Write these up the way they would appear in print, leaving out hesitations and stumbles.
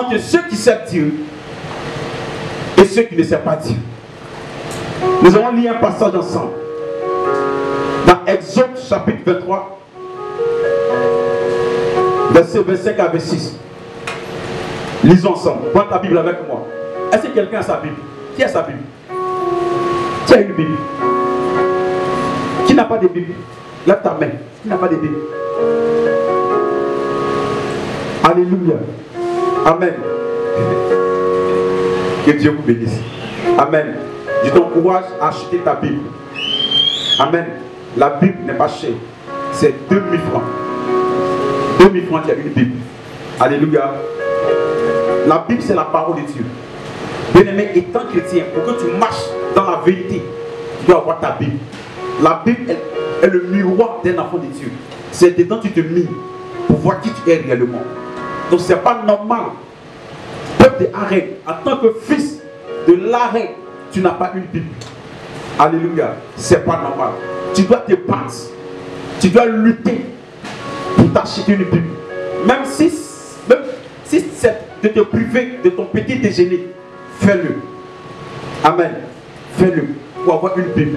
entre ceux qui savent Dieu et ceux qui ne savent pas Dieu. Nous allons lire un passage ensemble. Dans Exode chapitre 23, verset 25 à 26. Lisons ensemble. Prends ta Bible avec moi. Est-ce que quelqu'un a sa Bible? Qui a sa Bible? Qui a une Bible? Qui n'a pas de Bible? Lève ta main. Qui n'a pas de Bible? Alléluia. Amen. Que Dieu vous bénisse. Amen. Je t'encourage à acheter ta Bible. Amen. La Bible n'est pas chère. C'est 2000 francs. 2000 francs, il y a une Bible. Alléluia. La Bible, c'est la parole de Dieu. Bien-aimé, étant chrétien, pour que tu marches dans la vérité, tu dois avoir ta Bible. La Bible est le miroir d'un enfant de Dieu. C'est dedans que tu te mires pour voir qui tu es réellement. Donc, ce n'est pas normal. Peuple de Harem, en tant que fils de l'arrêt, tu n'as pas une Bible. Alléluia. Ce n'est pas normal. Tu dois te battre. Tu dois lutter pour t'acheter une Bible. Même si c'est de te priver de ton petit déjeuner, fais-le. Amen. Fais-le pour avoir une Bible.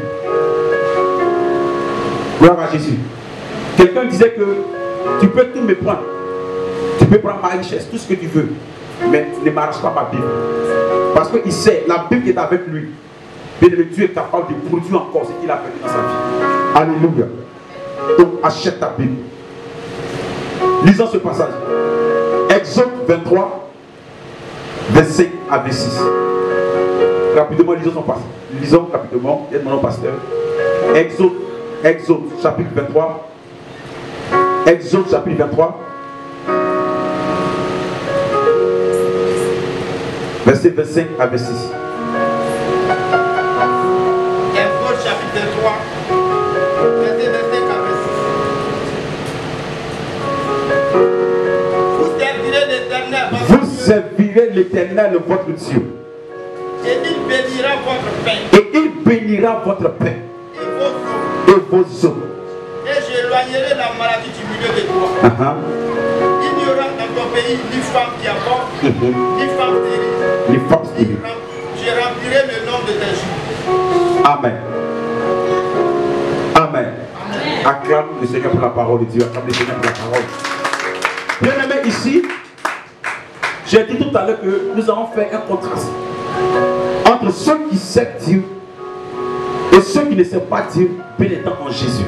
Gloire à Jésus. Quelqu'un disait que tu peux tout me prendre. Tu peux prendre ma richesse, tout ce que tu veux. Mais ne m'arrache pas ma Bible. Parce qu'il sait, la Bible est avec lui. Mais Dieu est capable de produire encore ce qu'il a fait dans sa vie. Alléluia. Donc achète ta Bible. Lisons ce passage. Exode 23, verset à 26. Rapidement, lisons son passage. Lisons rapidement. Aide-moi, pasteur. Exode chapitre 23. Exode chapitre 23. Verset 25 à 26. Exode chapitre 23. Verset 25 à 26. Vous servirez l'Éternel votre Dieu. Et il bénira votre pain. Et il bénira votre pain. Et vos eaux. Et j'éloignerai la maladie du milieu de toi. Il n'y aura dans ton pays ni femme qui aborde, ni femme stérile. Ni femme stérile. Je remplirai le nom de tes jours. Amen. Amen. Acclame le Seigneur pour la parole de Dieu. Acclame le Seigneur pour la parole. Bien aimé, ici, j'ai dit tout à l'heure que nous allons faire un contraste entre ceux qui savent Dieu et ceux qui ne savent pas Dieu, pénétrant en Jésus.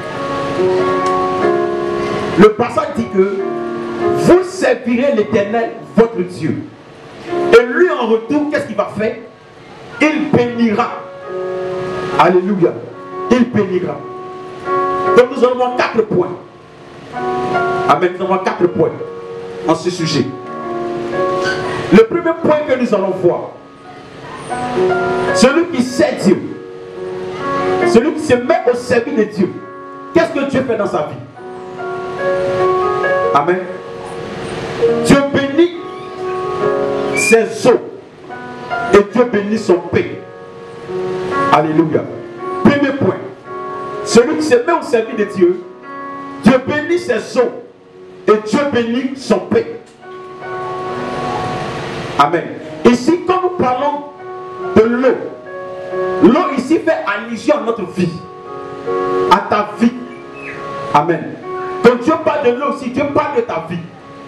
Le passage dit que vous servirez l'Éternel, votre Dieu. Et lui en retour, qu'est-ce qu'il va faire? Il bénira. Alléluia. Il bénira. Donc nous allons voir 4 points. Amen. Nous allons voir 4 points en ce sujet. Le premier point que nous allons voir, celui qui sait Dieu, celui qui se met au service de Dieu, qu'est-ce que Dieu fait dans sa vie? Amen. Dieu bénit ses eaux et Dieu bénit son pain. Alléluia. Premier point. Celui qui se met au service de Dieu, Dieu bénit ses eaux et Dieu bénit son pain. Amen. Ici, quand nous parlons de l'eau, l'eau ici fait allusion à notre vie, à ta vie. Amen. Quand Dieu parle de l'eau aussi, Dieu parle de ta vie.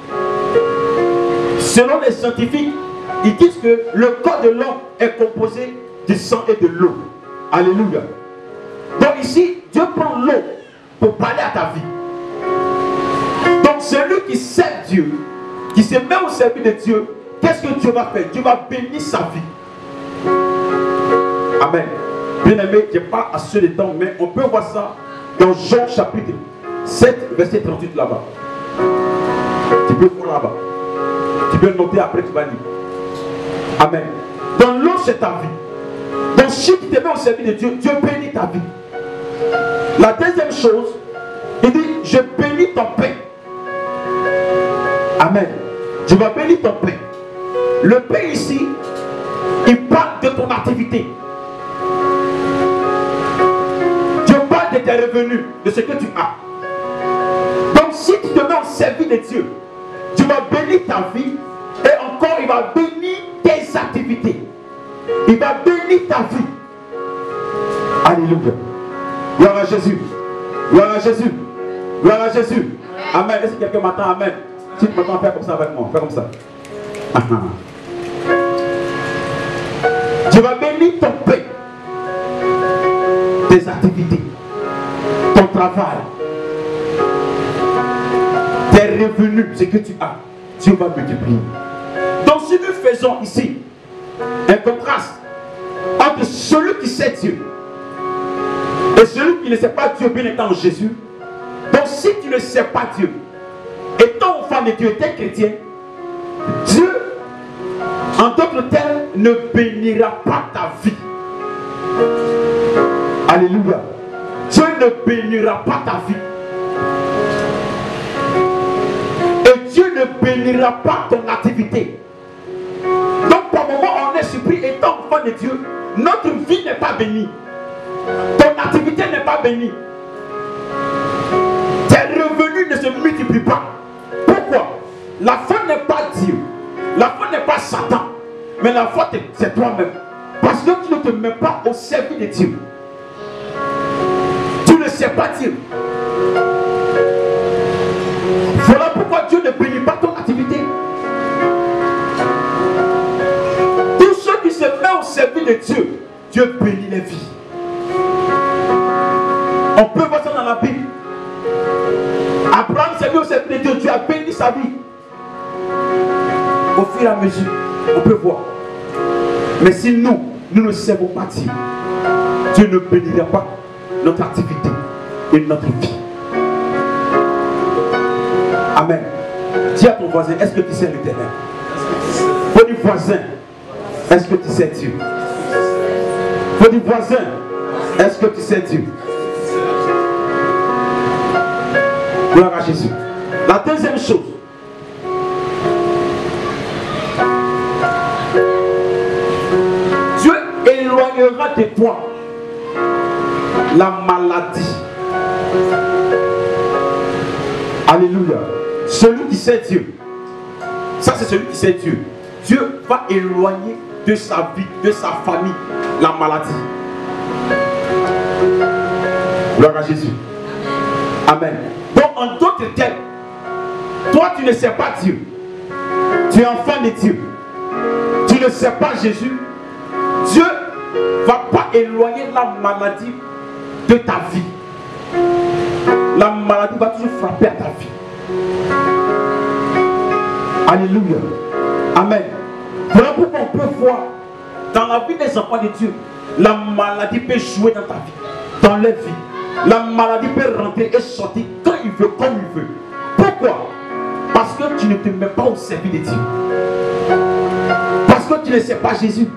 Selon les scientifiques, ils disent que le corps de l'homme est composé du sang et de l'eau. Alléluia. Donc ici, Dieu prend l'eau pour parler à ta vie. Donc celui qui sait Dieu, qui se met au service de Dieu, qu'est-ce que Dieu va faire? Dieu va bénir sa vie. Amen. Bien aimé, je n'ai pas assez de temps, mais on peut voir ça dans Jean chapitre 7, verset 38 là-bas. Tu peux voir là-bas. Tu peux noter après, tu vas lire. Amen. Dans l'eau, c'est ta vie. Donc si tu te mets au service de Dieu, Dieu bénit ta vie. La deuxième chose, il dit, je bénis ton pain. Amen. Je vais bénir ton pain. Le pain ici, il parle de ton activité. Dieu parle de tes revenus, de ce que tu as. Donc si tu te mets au service de Dieu, tu vas bénir ta vie et encore va bénir tes activités. Il va bénir ta vie. Alléluia. Gloire à Jésus. Gloire à Jésus. Gloire à Jésus. Amen. Est-ce que quelqu'un m'attend? Amen. Si tu m'attends, fais comme ça avec moi. Fais comme ça. Tu vas bénir ton pain, tes activités, ton travail, tes revenus, ce que tu as. Dieu va multiplier. Donc si nous faisons ici un contraste entre celui qui sait Dieu et celui qui ne sait pas Dieu, bien étant Jésus. Donc si tu ne sais pas Dieu, étant enfant de Dieu, étant chrétien, Dieu, en d'autres termes, ne bénira pas ta vie. Alléluia. Dieu ne bénira pas ta vie. Et Dieu ne bénira pas ton activité. Donc, par moment, on est surpris, étant enfant de Dieu, notre vie n'est pas bénie. Ton activité n'est pas bénie. Tes revenus ne se multiplient pas. Pourquoi? La faute n'est pas Dieu. La faute n'est pas Satan. Mais la faute, c'est toi-même. Parce que tu ne te mets pas au service de Dieu. Tu ne sais pas Dieu. Voilà pourquoi Dieu ne bénit pas ton activité. Tous ceux qui se mettent au service de Dieu, Dieu bénit les vies. On peut voir ça dans la Bible. Abraham s'est mis au service de Dieu, Dieu a béni sa vie. Au fur et à mesure, on peut voir. Mais si nous ne servons pas Dieu, Dieu ne bénira pas notre activité et notre vie. Amen. Dis à ton voisin, est-ce que tu sais l'Éternel? Faut dire voisin, est-ce que tu sais Dieu? Faut dire voisin, est-ce que tu sais Dieu? Gloire à Jésus. La deuxième chose, Dieu éloignera de toi la maladie. Alléluia. Celui qui sait Dieu, ça c'est celui qui sait Dieu. Dieu va éloigner de sa vie, de sa famille, la maladie. Gloire à Jésus. Amen. Donc en d'autres termes, toi tu ne sais pas Dieu. Tu es enfant de Dieu. Tu ne sais pas Jésus. Dieu ne va pas éloigner la maladie de ta vie. La maladie va toujours frapper à ta vie. Alléluia. Amen. Voilà pourquoi on peut voir dans la vie des enfants de Dieu, la maladie peut jouer dans ta vie, dans leur vie. La maladie peut rentrer et sortir quand il veut, comme il veut. Pourquoi? Parce que tu ne te mets pas au service de Dieu. Parce que tu ne sais pas Jésus.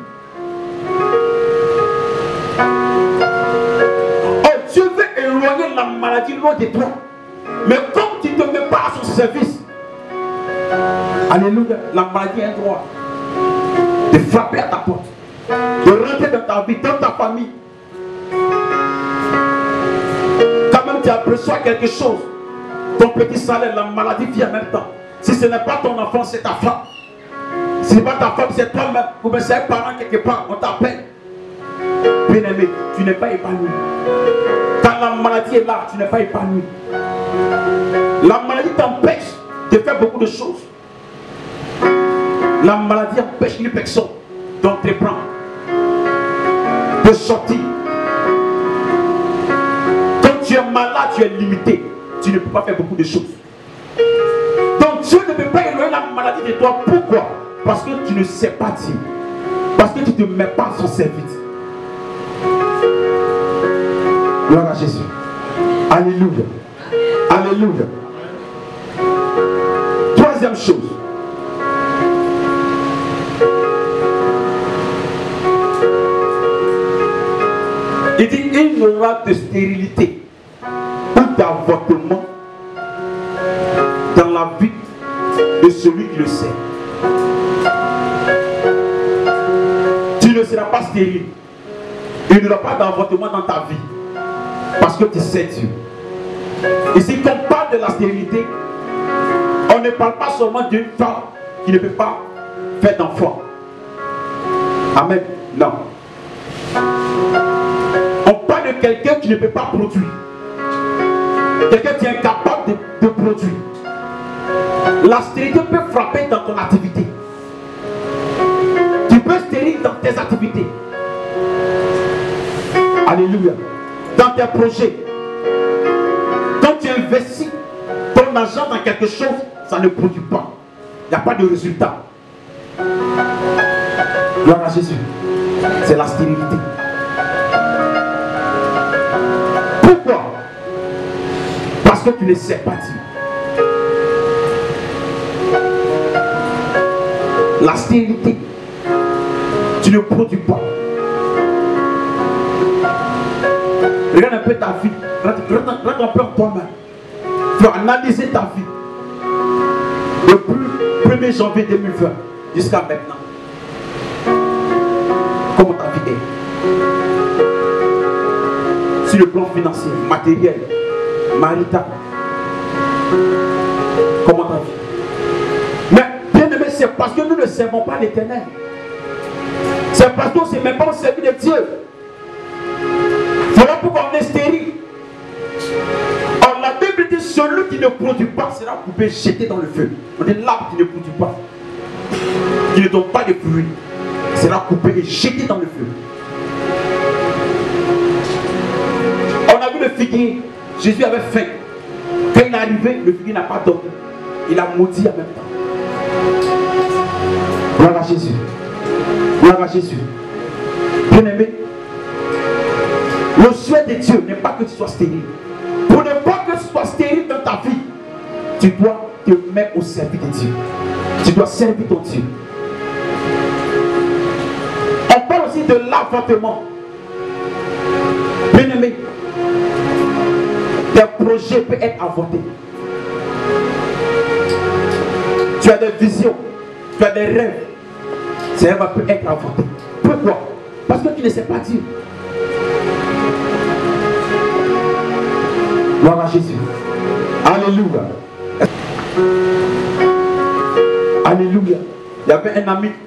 Oh, Dieu veut éloigner la maladie loin de toi. Mais comme tu ne te mets pas à son service, alléluia, la maladie a un droit de frapper à ta porte, de rentrer dans ta vie, dans ta famille. Quand même tu aperçois quelque chose, ton petit salaire, la maladie vient en même temps. Si ce n'est pas ton enfant, c'est ta femme. Si ce n'est pas ta femme, c'est toi-même. Ou bien c'est un parent quelque part, on t'appelle. Bien-aimé, tu n'es pas épanoui. Quand la maladie est là, tu n'es pas épanoui. La maladie t'empêche de faire beaucoup de choses. La maladie empêche une personne d'entreprendre, de sortir. Quand tu es malade, tu es limité. Tu ne peux pas faire beaucoup de choses. Donc Dieu ne peut pas éloigner la maladie de toi. Pourquoi? Parce que tu ne sais pas Dieu. Parce que tu ne te mets pas à son service. Gloire à Jésus. Alléluia. Alléluia. Troisième chose. Il dit, il n'y aura de stérilité ou d'avortement dans la vie de celui qui le sait. Tu ne seras pas stérile. Il n'y aura pas d'avortement dans ta vie. Parce que tu sais Dieu. Ici, quand on parle de la stérilité, on ne parle pas seulement d'une femme qui ne peut pas fait d'enfants. Amen. Non. On parle de quelqu'un qui ne peut pas produire. Quelqu'un qui est incapable de produire. La stérilité peut frapper dans ton activité. Tu peux stérile dans tes activités. Alléluia. Dans tes projets. Quand tu investis ton argent dans quelque chose, ça ne produit pas. Il n'y a pas de résultat. Gloire à Jésus. C'est la stérilité. Pourquoi? Parce que tu ne sais pas dire. La stérilité, tu ne produis pas. Regarde un peu ta vie. Regarde un peu en toi-même. Tu as analysé ta vie. Depuis 1er janvier 2020 jusqu'à maintenant. Comment ta vie est? Sur le plan financier, matériel, marital. Comment ta vie? Mais bien aimé, c'est parce que nous ne servons pas l'Éternel. C'est parce qu'on ne s'est même pas servi de Dieu. Voilà pourquoi on est stérile. Or la Bible dit celui qui ne produit pas sera coupé, jeté dans le feu. On dit l'arbre qui ne produit pas, qui ne donne pas de fruits, sera coupé et jeté dans le feu. On a vu le figuier. Jésus avait faim. Quand il est arrivé, le figuier n'a pas dormi. Il a maudit en même temps. Gloire à Jésus. Gloire à Jésus. Bien aimé, le souhait de Dieu n'est pas que tu sois stérile. Pour ne pas que tu sois stérile dans ta vie, tu dois te mettre au service de Dieu. Tu dois servir ton Dieu. On parle aussi de l'avortement. Bien aimé, tes projets peuvent être avortés. Tu as des visions, tu as des rêves. Ces rêves peuvent être avortés. Pourquoi? Parce que tu ne sais pas dire. Gloire à Jésus. Alléluia. Alléluia. Il y avait un ami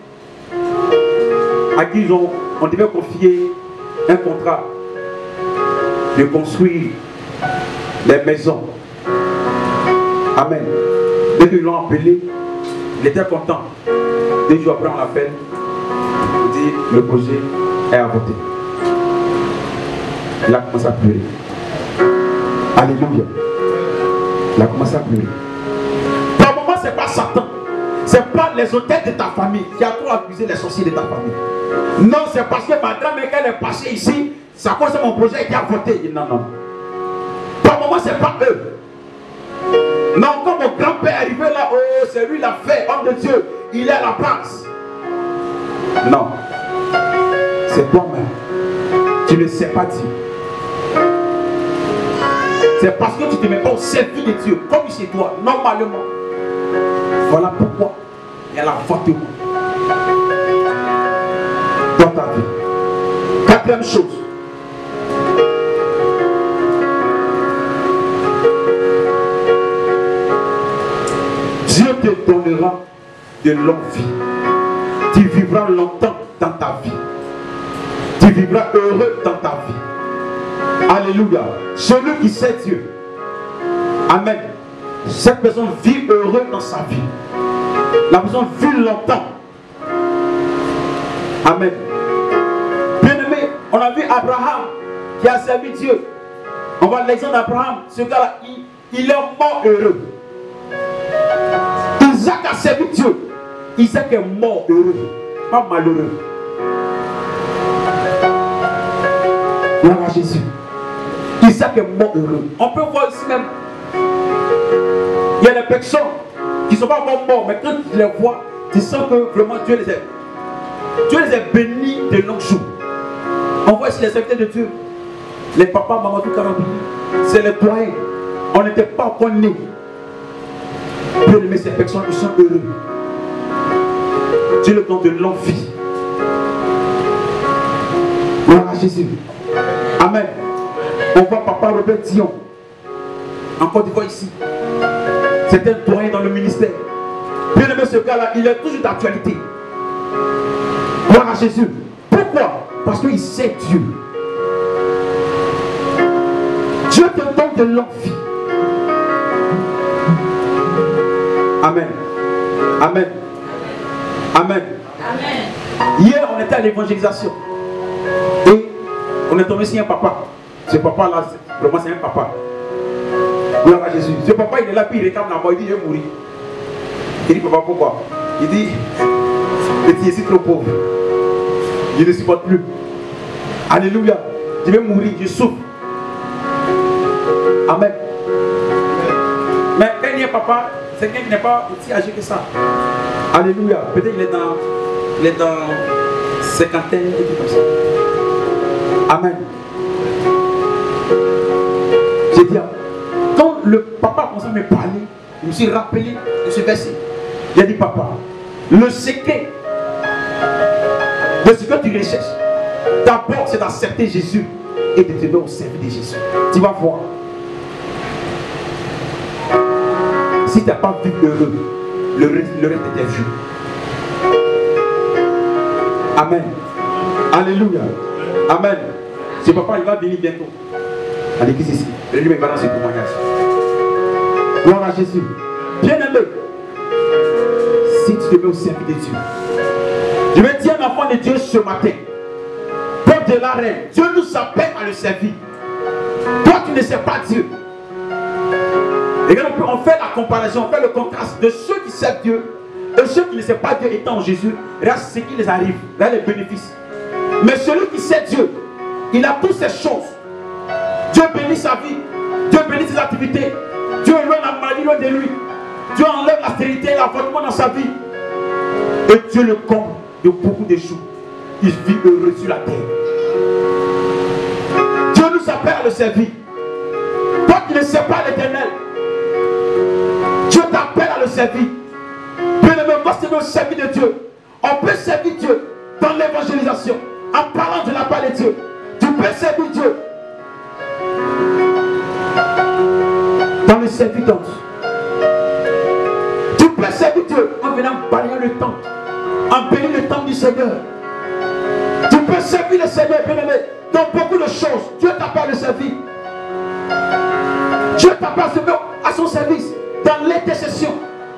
à qui on devait confier un contrat de construire des maisons. Amen. Dès qu'ils l'ont appelé, il était content. 2 jours après, on l'appelle. On dit le projet est avorté. Il a commencé à pleurer. Alléluia. Il a commencé à pleurer. Par moment, ce n'est pas Satan. Ce n'est pas les auteurs de ta famille qui a trop accusé les sorciers de ta famille. Non, c'est parce que ma grand-mère, quand elle est passée ici, ça cause mon projet a été avorté. Non, non. Par moment, ce n'est pas eux. Non, quand mon grand-père est arrivé là, oh, c'est lui l'a fait, homme de Dieu, il est à la place. Non. C'est toi-même. Tu ne sais pas dire. C'est parce que tu ne te mets pas au service de Dieu, comme chez toi, normalement. Voilà pourquoi il y a l'avortement dans ta vie. 4e chose. Dieu te donnera de longue vie. Tu vivras longtemps dans ta vie. Tu vivras heureux dans ta vie. Alléluia. Celui qui sait Dieu. Amen. Cette personne vit heureux dans sa vie. La personne vit longtemps. Amen. Bien aimé, on a vu Abraham qui a servi Dieu. On voit l'exemple d'Abraham. Ce gars-là, il est mort heureux. Isaac a servi Dieu. Isaac est mort heureux, pas malheureux. Gloire à Jésus. Isaac est mort heureux. On peut voir ici même. Il y a des personnes qui ne sont pas morts, mais quand tu les vois, tu sens que vraiment Dieu les a bénis de longs jours. On voit ici les serviteurs de Dieu. Les papas, maman, tout Karabini. C'est les doyens. On n'était pas encore nés. Bien aimé, ces personnes, ils sont heureux. Dieu le donne de longue vie. Gloire à Jésus. Amen. On voit papa Robert Dion. En Côte d'Ivoire ici. C'est un doyen dans le ministère. Bien aimé, ce gars-là, il est toujours d'actualité. Gloire à Jésus. Pourquoi? Parce qu'il sait Dieu. Dieu te donne de l'envie. Amen. Amen. Amen. Amen. Hier, on était à l'évangélisation. Et on est tombé sur un papa. Ce papa-là, vraiment, c'est un papa. Gloire à Jésus. Ce papa, il est là, puis il réclame la mort. Il dit, je vais mourir. Il dit, papa, pourquoi? Il dit, je suis trop pauvre. Je ne supporte plus. Alléluia. Je vais mourir, je souffre. Amen. Mais quand il y a papa, c'est quelqu'un qui n'est pas aussi âgé que ça. Alléluia. Peut-être qu'il est dans cinquantaine et tout comme ça. Amen. J'ai dit, quand le papa a commencé à me parler, je me suis rappelé de ce verset. Il a dit, papa, le secret de ce que tu recherches, d'abord c'est d'accepter Jésus et de te donner au service de Jésus. Tu vas voir. Si tu n'as pas vu heureux, le reste était vu. Amen. Alléluia. Amen. Ce papa, il va venir bientôt. À l'église ici. Et lui, il va dans ce témoignage. Gloire à Jésus. Bien-aimé, si tu te mets au service de Dieu, je vais dire un enfant de Dieu ce matin. Peuple de la reine, Dieu nous appelle à le servir. Toi, tu ne sais pas Dieu. Et quand on fait la comparaison, on fait le contraste de ceux qui servent Dieu et ceux qui ne savent pas Dieu étant en Jésus. Regarde ce qui les arrive, regarde les bénéfices. Mais celui qui sait Dieu, il a toutes ces choses. Dieu bénit sa vie, Dieu bénit ses activités, Dieu éloigne la maladie loin de lui, Dieu enlève la stérilité et l'avortement dans sa vie. Et Dieu le comble de beaucoup de choses. Il vit heureux sur la terre. Dieu nous appelle à le servir. Toi qui ne sais pas l'Éternel, Dieu t'appelle à le servir. Bien-aimé, moi c'est le service de Dieu. On peut servir Dieu dans l'évangélisation, en parlant de la part de Dieu. Tu peux servir Dieu dans le serviteur. Tu peux servir Dieu en venant balayer le temps, en bénir le temps du Seigneur. Tu peux servir le Seigneur, bien-aimé, dans beaucoup de choses. Dieu t'appelle à le servir. Dieu t'appelle à son service dans l'intercession.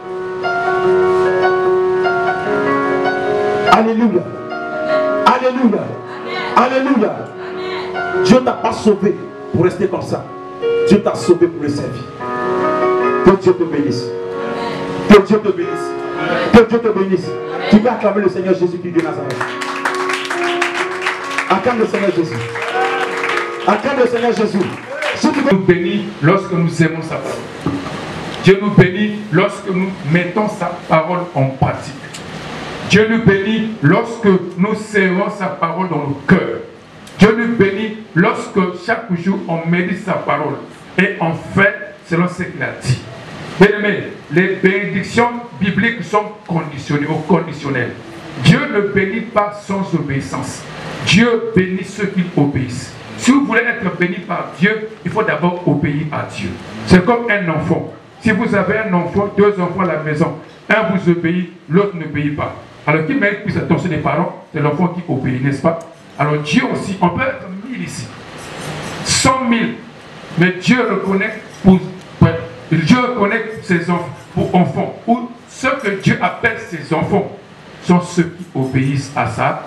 Alléluia. Alléluia. Alléluia. Dieu t'a pas sauvé pour rester comme ça. Dieu t'a sauvé pour le servir. Que Dieu te bénisse. Que Dieu te bénisse. Que Dieu te bénisse. Tu peux acclamer le Seigneur Jésus-Christ de Nazareth. Acclame le Seigneur Jésus. Acclame le Seigneur Jésus. Dieu nous bénit lorsque nous aimons sa parole. Dieu nous bénit lorsque nous mettons sa parole en pratique. Dieu nous bénit lorsque nous serrons sa parole dans nos cœurs. Dieu nous bénit lorsque chaque jour on médite sa parole et on fait selon ce qu'il a dit. Bien-aimés, les bénédictions bibliques sont conditionnées ou conditionnelles. Dieu ne bénit pas sans obéissance. Dieu bénit ceux qui obéissent. Si vous voulez être béni par Dieu, il faut d'abord obéir à Dieu. C'est comme un enfant. Si vous avez un enfant, deux enfants à la maison, un vous obéit, l'autre n'obéit pas. Alors qui mérite plus l'attention des parents, c'est l'enfant qui obéit, n'est-ce pas? Alors Dieu aussi, on peut être 1000 ici, 100 000, mais Dieu reconnaît ses enfants, ou ceux que Dieu appelle ses enfants, sont ceux qui obéissent à ça.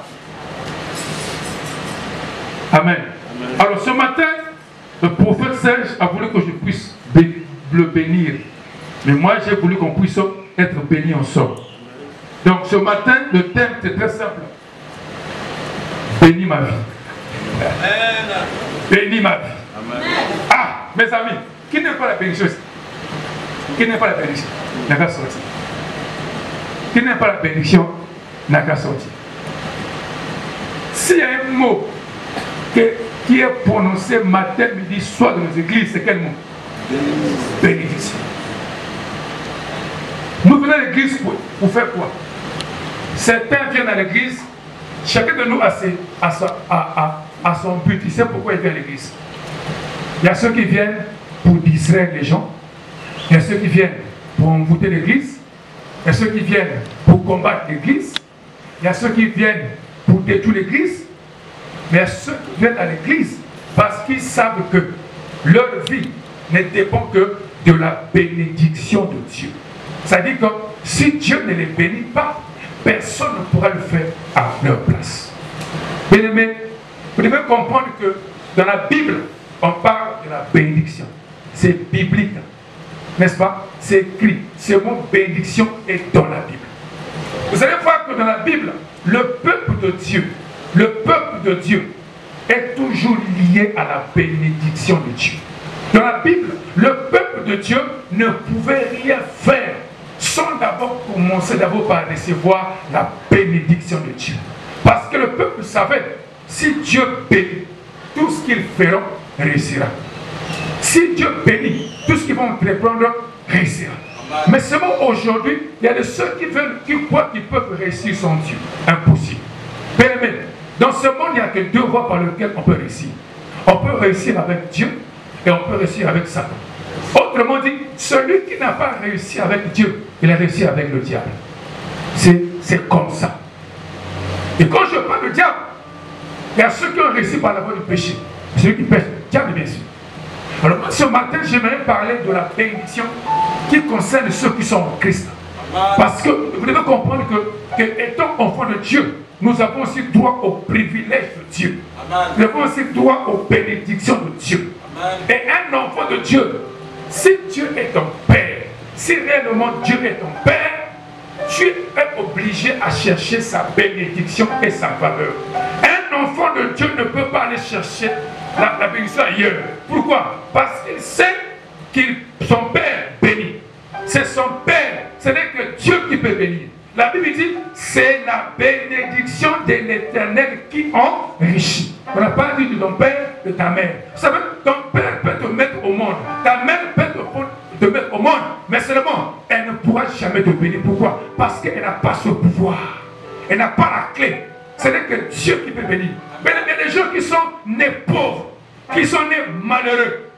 Amen. Alors ce matin, le prophète Serge a voulu que je puisse le bénir. Mais moi, j'ai voulu qu'on puisse être bénis ensemble. Donc ce matin, le thème c'est très simple. Bénis ma vie. Amen. Bénis ma vie. Amen. Ah, mes amis, qui n'aime pas la bénédiction? Qui n'aime pas la bénédiction? N'a qu'à sortir. Qui n'aime pas la bénédiction? N'a qu'à sortir. S'il y a un mot qui est prononcé matin, midi, soir dans nos églises, c'est quel mot? Bénédiction. Nous venons à l'église pour faire quoi? Certains viennent à l'église, chacun de nous a son but. Il sait pourquoi il vient à l'église. Il y a ceux qui viennent pour distraire les gens. Il y a ceux qui viennent pour envoûter l'église. Il y a ceux qui viennent pour combattre l'église. il y a ceux qui viennent pour détruire l'église, mais il y a ceux qui viennent à l'église parce qu'ils savent que leur vie ne dépend que de la bénédiction de Dieu. C'est-à-dire que si Dieu ne les bénit pas, personne ne pourra le faire à leur place. Bien-aimés, vous devez comprendre que dans la Bible, on parle de la bénédiction. C'est biblique, n'est-ce pas? C'est écrit. Ce mot bénédiction est dans la Bible. Vous allez voir que dans la Bible, le peuple de Dieu est toujours lié à la bénédiction de Dieu. Dans la Bible, le peuple de Dieu ne pouvait rien faire sans d'abord commencer par recevoir la bénédiction de Dieu. Parce que le peuple savait, si Dieu bénit, tout ce qu'ils feront réussira. Si Dieu bénit, tout ce qu'ils vont entreprendre réussira. Mais seulement aujourd'hui, il y a de ceux qui croient qu'ils peuvent réussir sans Dieu. Impossible. Bien aimé, dans ce monde, il n'y a que deux voies par lesquelles on peut réussir. On peut réussir avec Dieu et on peut réussir avec Satan. Autrement dit, celui qui n'a pas réussi avec Dieu, il a réussi avec le diable. C'est comme ça. Et quand je parle de diable, il y a ceux qui ont réussi par la voie du péché. Celui qui pêche, diable bien sûr. Alors ce matin, j'aimerais parler de la bénédiction qui concerne ceux qui sont en Christ. Parce que vous devez comprendre que étant enfant de Dieu, nous avons aussi droit au privilège de Dieu. Nous avons aussi droit aux bénédictions de Dieu. Et un enfant de Dieu, si Dieu est ton Père, si réellement Dieu est ton Père, tu es obligé à chercher sa bénédiction et sa faveur. Un enfant de Dieu ne peut pas aller chercher la bénédiction ailleurs. Pourquoi? Parce qu'il sait que son Père bénit. C'est son Père. Ce n'est que Dieu qui peut bénir. La Bible dit, c'est la bénédiction de l'Éternel qui enrichit. On n'a pas dit de ton père, de ta mère. Vous savez, ton père peut te mettre au monde. Ta mère peut te mettre au monde. Mais seulement, elle ne pourra jamais te bénir. Pourquoi? Parce qu'elle n'a pas ce pouvoir. Elle n'a pas la clé. Ce n'est que Dieu qui peut bénir. Mais il y a des gens qui sont nés pauvres, qui sont nés malheureux,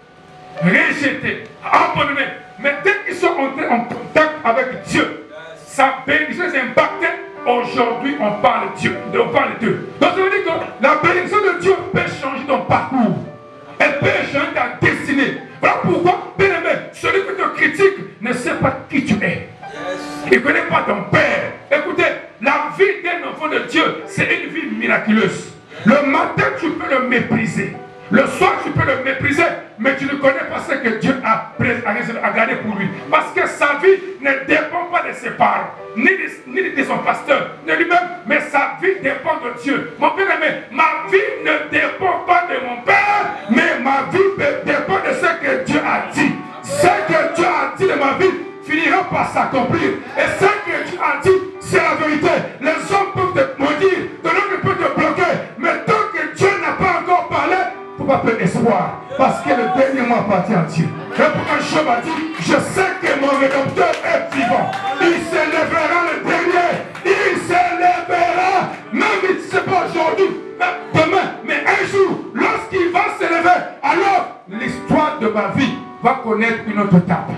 rejetés, abandonnés. Mais dès qu'ils sont entrés en contact avec Dieu, sa bénédiction est impactée. Aujourd'hui, on parle de Dieu. On parle de Dieu. Donc, ça veut dire que la bénédiction de Dieu peut changer ton parcours. Elle peut changer ta destinée. Voilà pourquoi, bien aimé, celui qui te critique ne sait pas qui tu es. Il ne connaît pas ton père. Écoutez, la vie d'un enfant de Dieu, c'est une vie miraculeuse. Le matin, tu peux le mépriser. Le soir, tu peux le mépriser, mais tu ne connais pas ce que Dieu a gardé pour lui. Parce que sa vie ne dépend pas de ses parents, ni de son pasteur, ni de lui-même, mais sa vie dépend de Dieu. Mon père aimé, ma vie ne dépend pas de mon père, mais ma vie dépend de ce que Dieu a dit. Ce que Dieu a dit de ma vie finira par s'accomplir. Et ce que Dieu a dit, c'est la vérité. Les hommes peuvent te maudire, de l'autre peut te bloquer, mais tant que Dieu n'a pas encore parlé, il ne faut pas perdre espoir, parce que le dernier mot appartient à Dieu. Et pourquoi Job a dit, je sais que mon Rédempteur est vivant. Il se lèvera le dernier. Il se lèvera. Même si ce n'est pas aujourd'hui, même demain, mais un jour, lorsqu'il va se lever, alors l'histoire de ma vie va connaître une autre étape.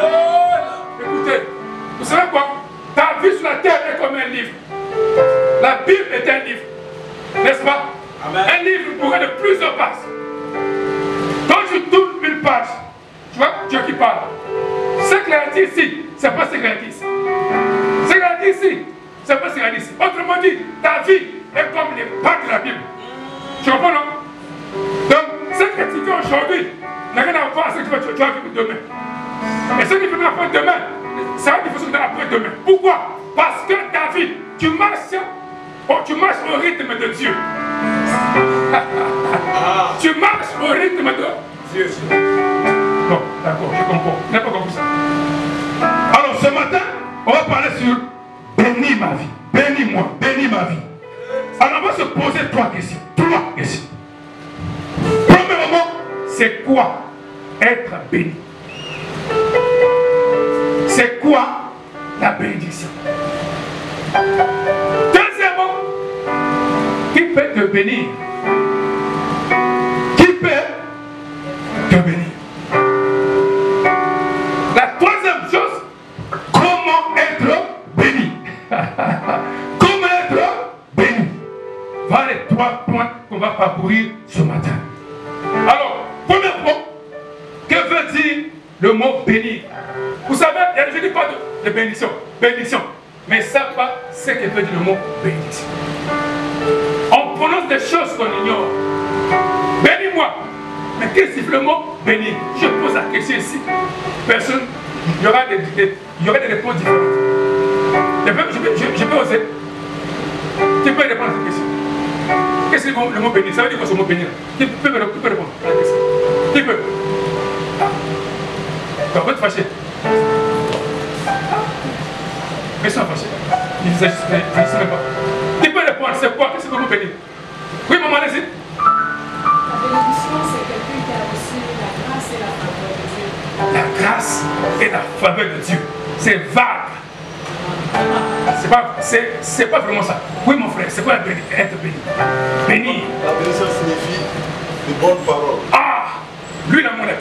Écoutez, vous savez quoi? Ta vie sur la terre est comme un livre. La Bible est un livre. N'est-ce pas? Amen. Un livre pourrait de plusieurs pages. Quand tu tournes une page, tu vois Dieu qui parle. Ce qu'il a dit ici, c'est pas ce qu'il a dit ici. Ce qu'il a dit ici, c'est pas ce qu'il a dit ici. Autrement dit, ta vie est comme les pages de la Bible. Tu comprends, non? Donc, ce que tu fais aujourd'hui n'a rien à voir avec ce que tu vas vivre demain. Et ce qui viendra après demain, ça va difficile après demain. Pourquoi? Parce que ta vie, tu marches au rythme de Dieu. Tu marches au rythme de Dieu. Bon, d'accord, je comprends. Je n'ai pas compris ça. Alors ce matin, on va parler sur bénis ma vie. Bénis-moi, bénis ma vie. Alors on va se poser trois questions. Premièrement, c'est quoi être béni? C'est quoi la bénédiction? Deuxièmement, qui peut te bénir? Qui peut te bénir? La troisième chose, comment être béni? Comment être parcourir ce matin. Alors, premier point, que veut dire le mot bénir? Vous savez, je ne dis pas de bénédiction, bénédiction, mais ils ne savent pas ce que veut dire le mot bénédiction. On prononce des choses qu'on ignore. Bénis-moi. Mais qu'est-ce que c'est le mot bénir? Je pose la question ici. Personne, il y aura des réponses différentes. Je peux oser. Tu peux répondre à cette question. Qu'est-ce que le mot bénir? Ça veut dire quoi ce mot bénir? Tu peux répondre à la question. Tu peux. Tu vas te fâcher. Mais sans fâcher. Je ne sais même pas. Tu peux répondre, c'est quoi? Qu'est-ce que le mot bénir? Oui, maman, allez-y. La bénédiction, c'est quelqu'un qui a reçu la grâce et la faveur de Dieu. La grâce et la faveur de Dieu. C'est vague. C'est pas vraiment ça. Oui, mon frère, c'est quoi être béni? Béni. La bénédiction signifie de bonnes paroles. Ah, lui, la monnaie.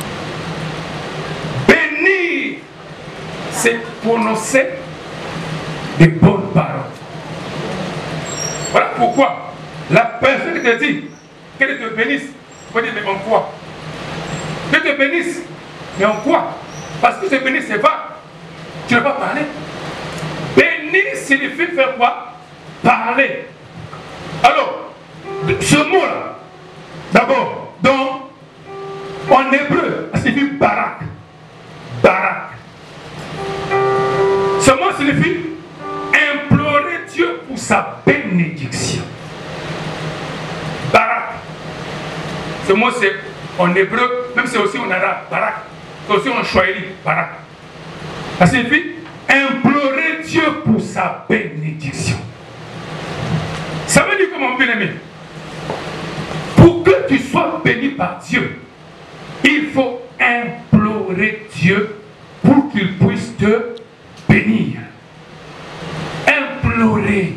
Béni, c'est prononcer des bonnes paroles. Voilà pourquoi la personne qui te dit qu'elle te bénisse, tu vas dire, mais en quoi? Qu'elle te bénisse, mais en quoi? Parce que te bénisse, c'est vague. Tu n'as pas parlé. Bénir signifie faire quoi? Parler. Alors, ce mot-là, d'abord, en hébreu, ça signifie barak. Barak. Ce mot signifie implorer Dieu pour sa bénédiction. Barak. Ce mot, c'est en hébreu, même c'est aussi en arabe, barak. C'est aussi en swahili, barak. Ça signifie implorer Dieu pour sa bénédiction. Ça veut dire comment, bien-aimé? Pour que tu sois béni par Dieu, il faut implorer Dieu pour qu'il puisse te bénir. Implorer.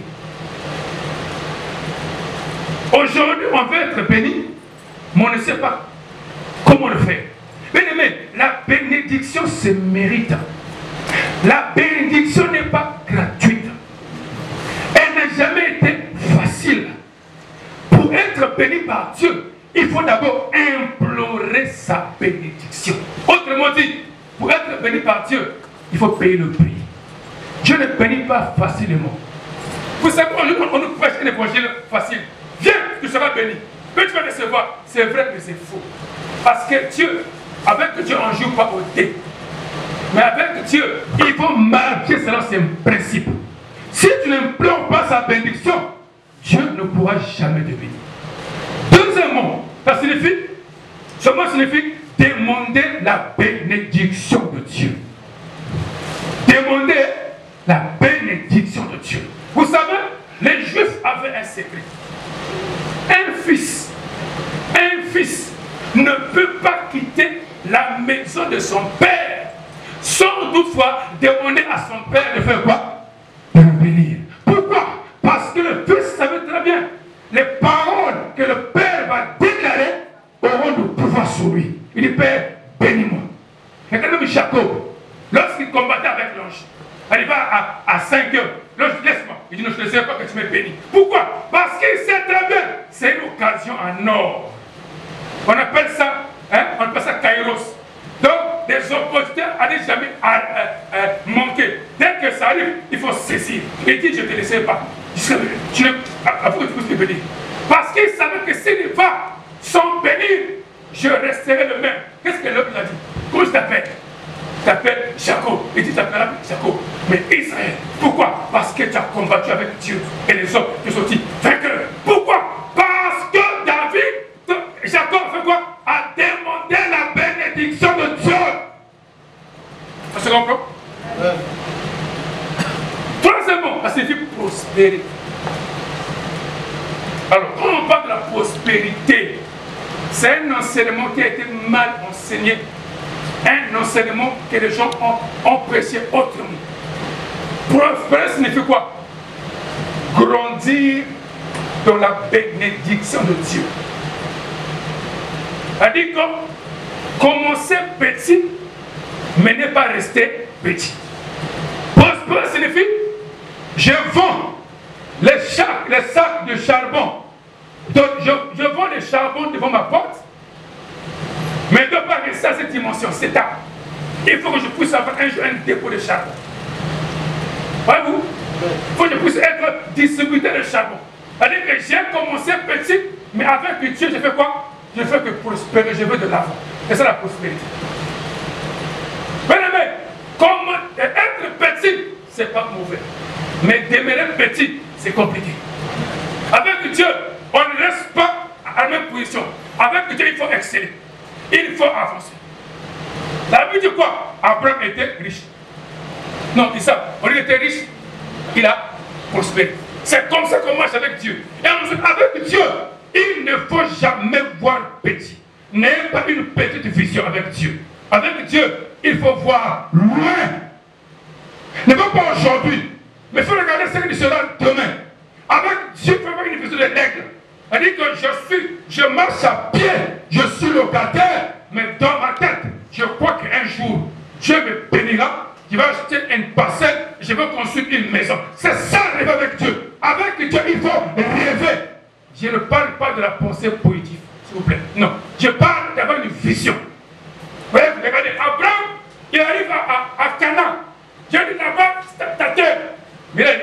Aujourd'hui, on veut être béni, mais on ne sait pas comment le faire. Bien-aimé, la bénédiction se mérite. La bénédiction n'est pas gratuite. Elle n'a jamais été facile. Pour être béni par Dieu, il faut d'abord implorer sa bénédiction. Autrement dit, pour être béni par Dieu, il faut payer le prix. Dieu ne bénit pas facilement. Vous savez, on nous prêche un évangile facile. Viens, tu seras béni. Mais tu vas recevoir. C'est vrai, mais c'est faux. Parce que Dieu, avec Dieu, on ne joue pas au dé. Mais avec Dieu, il faut marcher selon ses principes. Si tu n'implores pas sa bénédiction, Dieu ne pourra jamais te bénir. Deuxièmement, ça signifie, ce mot signifie demander la bénédiction de Dieu. Demander la bénédiction de Dieu. Vous savez, les Juifs avaient un secret. Un fils ne peut pas quitter la maison de son père sans toutefois demander à son père de faire quoi? De le bénir. Pourquoi? Parce que le fils savait très bien les paroles que le père va déclarer auront du pouvoir sur lui. Il dit, Père, bénis-moi. Regardez Jacob, lorsqu'il combattait avec l'ange, arriva à 5 heures, l'ange dit, laisse-moi. Il dit, non, je ne sais pas que tu m'aies béni. Pourquoi? Parce qu'il sait très bien, c'est une occasion en or. On appelle ça, kairos. Donc, des opportunités n'allaient jamais manquer. Dès que ça arrive, il faut saisir. Il dit, je ne te laisserai pas. Avant que tu puisses me bénir. Parce qu'il savait que s'il y va sans bénir, je resterai le même. Qu'est-ce que l'autre a dit? Comment je t'appelle? Tu t'appelles Jacob. Il dit, tu t'appelles Jacob. Mais Israël. Pourquoi? Parce que tu as combattu avec Dieu. Et les hommes te sont dit vainqueurs. Pourquoi? Parce que Jacob fait quoi? A demandé la bénédiction de Dieu. Ça se comprend? Troisièmement, ça signifie prospérité. Alors, quand on parle de la prospérité, c'est un enseignement qui a été mal enseigné. Un enseignement que les gens ont prêché autrement. Prospérer signifie quoi? Grandir dans la bénédiction de Dieu. C'est-à-dire que commencer petit, mais ne pas rester petit. Prospérer signifie je vends les sacs de charbon Donc, je vends des charbons devant ma porte, mais je ne dois pas rester à cette dimension, c'est tard. Il faut que je puisse avoir un jour un dépôt de charbon. Voyez-vous? Il faut que je puisse être distributeur de charbon. C'est-à-dire que j'ai commencé petit, mais avec Dieu, je fais quoi? Je fais que prospérer, je veux de l'argent. Et c'est la prospérité. Bien-aimé, comme être petit, c'est pas mauvais. Mais demeurer petit, c'est compliqué. Avec Dieu, on ne reste pas à la même position. Avec Dieu, il faut exceller. Il faut avancer. La Bible dit quoi? Abraham était riche. Non, il ça. On dit qu'il était riche, il a prospéré. C'est comme ça qu'on marche avec Dieu. Et ensuite, avec Dieu, il ne faut jamais voir petit. N'ayez pas une petite vision avec Dieu. Avec Dieu, il faut voir loin. Ne pas aujourd'hui, mais il faut regarder ce qui sera demain. Avec Dieu, il faut avoir une vision de l'aigle. C'est-à-dire que je marche à pied, je suis locataire, mais dans ma tête, je crois qu'un jour, Dieu me bénira, je vais acheter une parcelle, je vais construire une maison. C'est ça rêver avec Dieu. Avec Dieu, il faut rêver. Je ne parle pas de la pensée positive, s'il vous plaît. Non, je parle d'avoir une vision. Vous voyez, regardez, Abraham, il arrive à Canaan. Dieu dit là-bas, c'est ta terre. Mais là,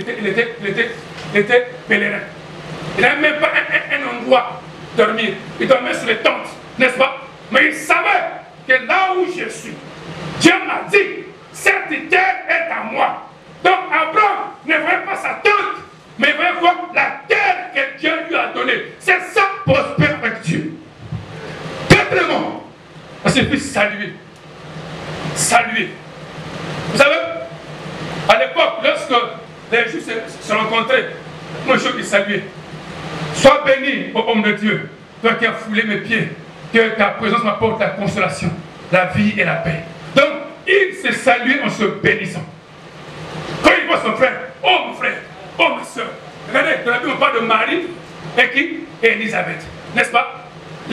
il était pèlerin. Il n'avait même pas un endroit pour dormir. Il dormait sur les tentes, n'est-ce pas? Mais il savait que là où je suis, Dieu m'a dit, cette terre est à moi. Donc Abraham ne voyait pas sa tente, mais il voyait quoi? La terre que Dieu lui a donnée. C'est ça, prospère avec Dieu. Quatrièmement, ça signifie saluer. Saluer. Vous savez, à l'époque, lorsque les Juifs se rencontraient, moi je dis saluer. Sois béni, ô homme de Dieu, toi qui as foulé mes pieds, que ta présence m'apporte la consolation, la vie et la paix. Donc, il se salue en se bénissant. Quand il voit son frère, oh mon frère, oh ma soeur, regardez, dans la Bible on parle de Marie et qui? Et Élisabeth, n'est-ce pas?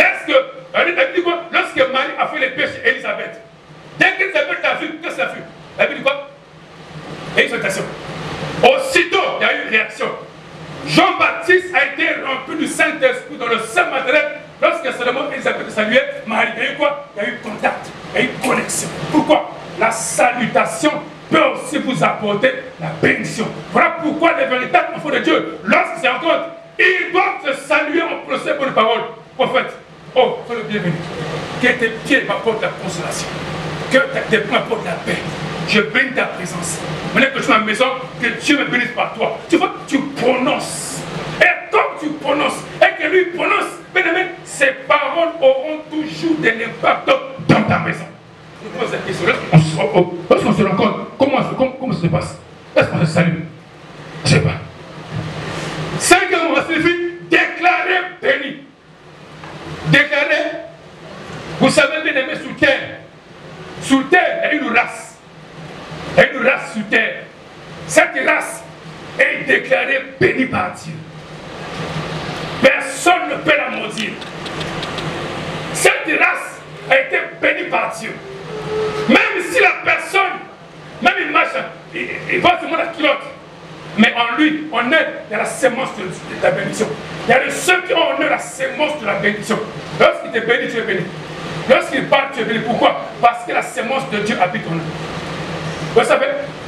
Lorsque Marie a fait les péchés Élisabeth, dès qu'Élisabeth a vu, qu'est-ce qu'elle a vu? La Bible dit quoi? Exaltation. Aussitôt, il y a eu une réaction. Jean-Baptiste a été rempli du Saint-Esprit dans le sein maternel lorsque seulement Élisabeth saluait Marie. Il y a eu quoi? Il y a eu contact, il y a eu connexion. Pourquoi? La salutation peut aussi vous apporter la bénédiction. Voilà pourquoi les véritables enfants de Dieu, lorsqu'ils se rencontrent, ils doivent se saluer en procès pour les paroles. Prophète, oh, sois le bienvenu. Que tes pieds m'apportent la consolation. Que tes pieds m'apportent la paix. Je bénis ta présence. Maintenant que je suis à la maison, que Dieu me bénisse par toi. Tu vois, tu prononces. Et comme tu prononces, et que lui prononce, bien-aimé, ces paroles auront toujours de l'impact dans ta maison. Je pose la question. Lorsqu'on se rencontre, comment ça se passe? Est-ce qu'on se salue? Je ne sais pas. Cinquièmement, ça signifie déclarer béni. Déclarer, vous savez, bien-aimé, sous terre, il y a une race. Il y a une race sur terre. Cette race est déclarée bénie par Dieu. Personne ne peut la maudire. Cette race a été bénie par Dieu. Même si la personne, même il marche, il va seulement la culotte, mais en lui, on est dans la sémence de la bénédiction. Il y a de ceux qui ont la sémence de la bénédiction. Lorsqu'il te bénit, tu es béni. Lorsqu'il parle, tu es béni. Pourquoi? Parce que la sémence de Dieu habite en nous. Vous savez,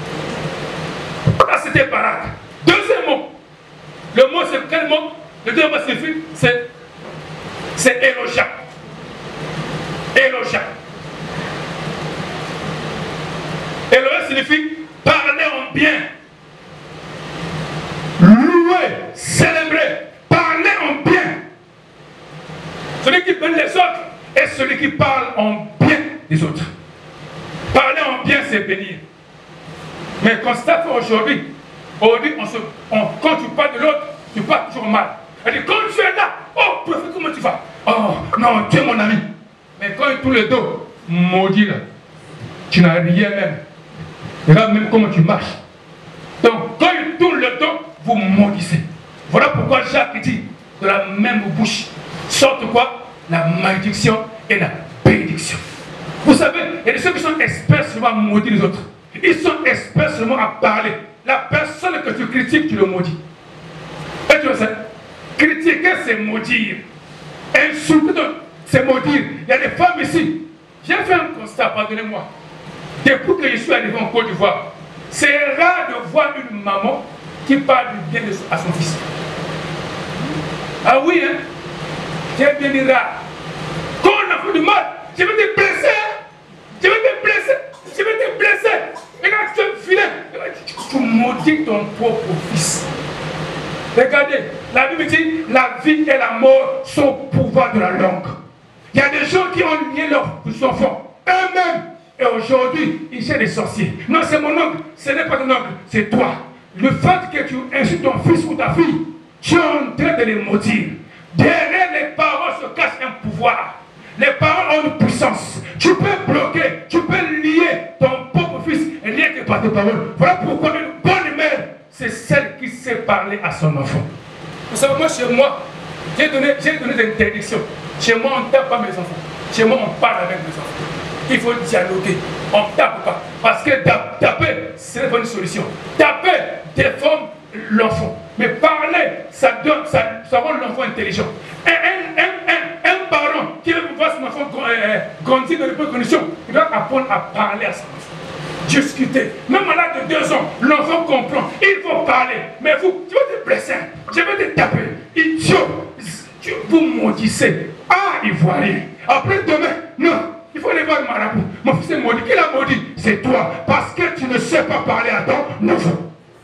là c'était Barak. Deuxième mot. Le mot c'est quel mot? Le deuxième mot c'est élogia. Élogia. Élogia signifie parler en bien. Louer, célébrer, parler en bien. Celui qui bénit les autres est celui qui parle en bien des autres. Parler en bien, c'est bénir. Mais constate aujourd'hui, quand tu parles de l'autre, tu parles toujours mal. Elle dit, quand tu es là, oh, prophète, comment tu vas? Oh, non, tu es mon ami. Mais quand il tourne le dos, maudit là, tu n'as rien même. Regarde même comment tu marches. Donc, quand il tourne le dos, vous maudissez. Voilà pourquoi Jacques dit, de la même bouche, sortent quoi? La malédiction et la bénédiction. Vous savez, il y a des ceux qui sont experts seulement à maudire les autres. Ils sont experts seulement à parler. La personne que tu critiques, tu le maudis. Et tu le sais. Critiquer, c'est maudire. Insulter, c'est maudire. Il y a des femmes ici. J'ai fait un constat, pardonnez-moi. Depuis que je suis arrivé en Côte d'Ivoire, c'est rare de voir une maman qui parle du bien à son fils. Ah oui, hein? J'ai bien dit rare. Quand on a fait du mal, je vais te blesser. Je vais te blesser. Je vais te blesser. Regarde, tu es vilain. Tu maudis ton propre fils. Regardez, la Bible dit la vie et la mort sont au pouvoir de la langue. Il y a des gens qui ont lié leurs enfants eux-mêmes. Et aujourd'hui, ils cherchent des sorciers. Non, c'est mon oncle. Ce n'est pas ton oncle, c'est toi. Le fait que tu insultes ton fils ou ta fille, tu es en train de les maudire. Derrière les paroles se cache un pouvoir. Les paroles ont une puissance. Tu peux bloquer, tu peux lier ton propre fils rien que par tes paroles. Voilà pourquoi une bonne mère, c'est celle qui sait parler à son enfant. Vous savez, moi, chez moi, j'ai donné des interdictions. Chez moi, on ne tape pas mes enfants. Chez moi, on parle avec mes enfants. Il faut dialoguer. On ne tape pas. Parce que taper, ce n'est pas une solution. Taper déforme l'enfant. Mais parler, ça rend l'enfant intelligent. Un parent qui veut voir son enfant grandir dans les bonnes conditions, il doit apprendre à parler à son enfant. Discuter. Même à l'âge de 2 ans, l'enfant comprend. Il faut parler. Mais vous, tu vas te blesser. Je vais te taper. Idiot. Vous maudissez. Ah, Ivoirien. Après demain, non. Il faut aller voir le marabout. Mon fils est maudit. Qui l'a maudit? C'est toi. Parce que tu ne sais pas parler à ton enfant.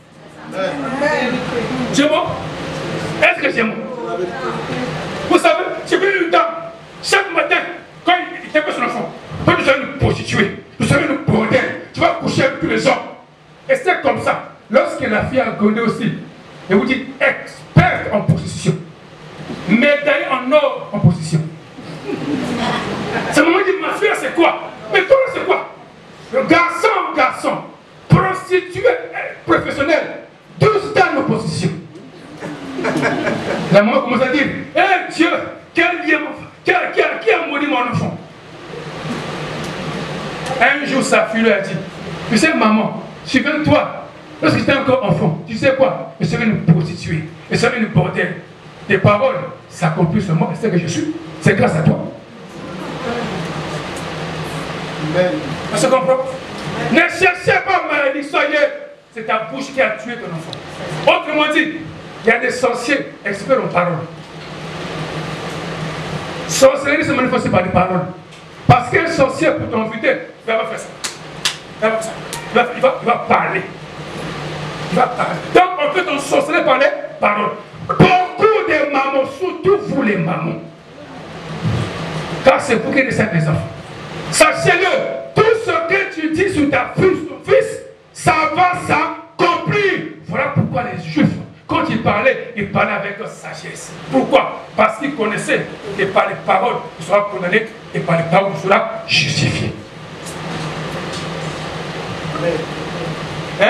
J'ai bon? Est-ce que j'ai bon? Vous savez, j'ai vu une dame. Chaque matin, quand il tapait son enfant, quand tu savais nous prostituer, tu savais nous bordel, tu vas coucher avec tous les hommes. Et c'est comme ça. Lorsque la fille a grandi aussi, et vous dites experte en prostitution, médaille en or en prostitution. C'est le moment dit, ma fille, c'est quoi? Mais toi, c'est quoi? Le garçon, prostitué professionnel, 12 ans de prostitution. La maman commence à dire, hé Dieu, qui a maudit mon enfant? Un jour, sa fille lui a dit, tu sais, maman, souviens-toi, lorsque j'étais encore enfant, tu sais quoi? Je serais une prostituée, je serais une bordel. Tes paroles s'accomplissent sur moi, c'est ce que je suis. C'est grâce à toi. On se comprend? Ne cherchez pas maladie, soyez. C'est ta bouche qui a tué ton enfant. Autrement dit, il y a des sorciers experts en paroles. Sorcellerie se manifeste par des paroles. Parce qu'un sorcier, pour t'inviter, il va faire ça. Il va faire ça. Il va parler. Il va parler. Donc, on peut t'en sorceller par les paroles. Beaucoup de mamans, surtout vous les mamans, car c'est vous qui laissez les enfants. Sachez-le, tout ce que tu dis sur ta fille, ton fils, ça va s'accomplir. Voilà pourquoi les Juifs, quand ils parlaient avec sagesse. Pourquoi? Parce qu'ils connaissaient que par les paroles, ils seront condamnés et par les paroles, ils seront justifiés. Hein?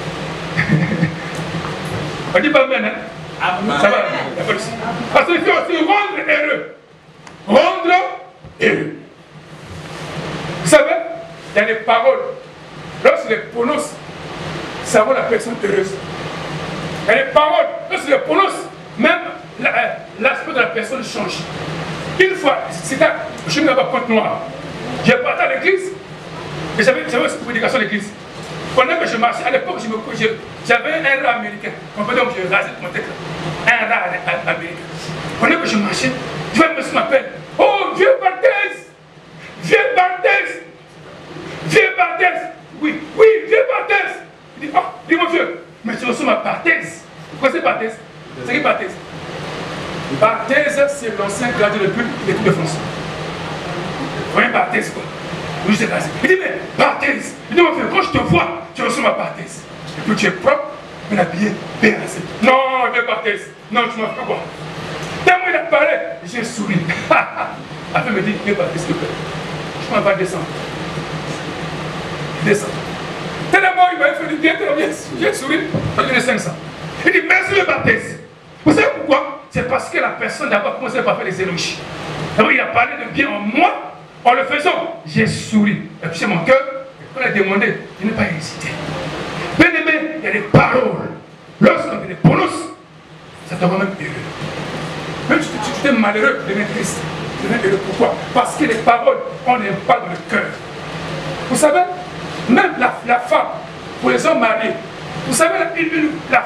On dit pas amen, hein? Amen. Ça va? Parce qu'il faut aussi rendre heureux. Rendre heureux. Vous savez, il y a des paroles. Lorsque les prononce, ça rend la personne heureuse. Il y a des paroles. Lorsque les prononce, même l'aspect de la personne change. Une fois, je suis là-bas Pointe-Noire. J'ai parti à l'église. Et j'avais une prédication à l'église. Pendant que je marchais, à l'époque, j'avais un rat américain. Donc je rasais mon tête. Un rat américain. Pendant que je marchais, je vois un monsieur m'appelle. Oh, vieux Barthès! Vieux Barthès! Vieux Barthès! Oui, vieux Barthès! Il dit, oh, dis mon vieux, mais tu reçois ma Barthès. Vous connaissez Barthès? C'est qui Barthès? Barthès, c'est l'ancien gardien de l'équipe de France. Vous voyez Barthès, quoi? Oui, c'est rasé. Il dit, mais Barthès! Il dit, mon vieux, quand je te vois, tu reçois ma Barthès. Et puis tu es propre, bien habillé, bien rasé. Non, vieux Barthès! Non, tu m'as fait quoi? Tellement il a parlé, j'ai souri. Après, il me dit, viens Barthès, s'il te plaît. Je m'en vais descendre. Descends. Tellement il m'a fait du bien, tellement bien. J'ai souri, j'ai donné 500. Il dit, merci le Barthès. Vous savez pourquoi? C'est parce que la personne d'abord commencé par faire des éloges. Alors il a parlé de bien en moi. En le faisant, j'ai souri. Et puis c'est mon cœur. Quand il a demandé, je n'ai pas hésité. Bien aimé, il y a des paroles. Lorsqu'on les prononce, ça te rend même heureux. Même si tu es malheureux, tu deviens triste. Tu deviens heureux. Pourquoi? Parce que les paroles ont un impact dans le cœur. Vous savez, même la femme, pour les hommes mariés, vous savez, la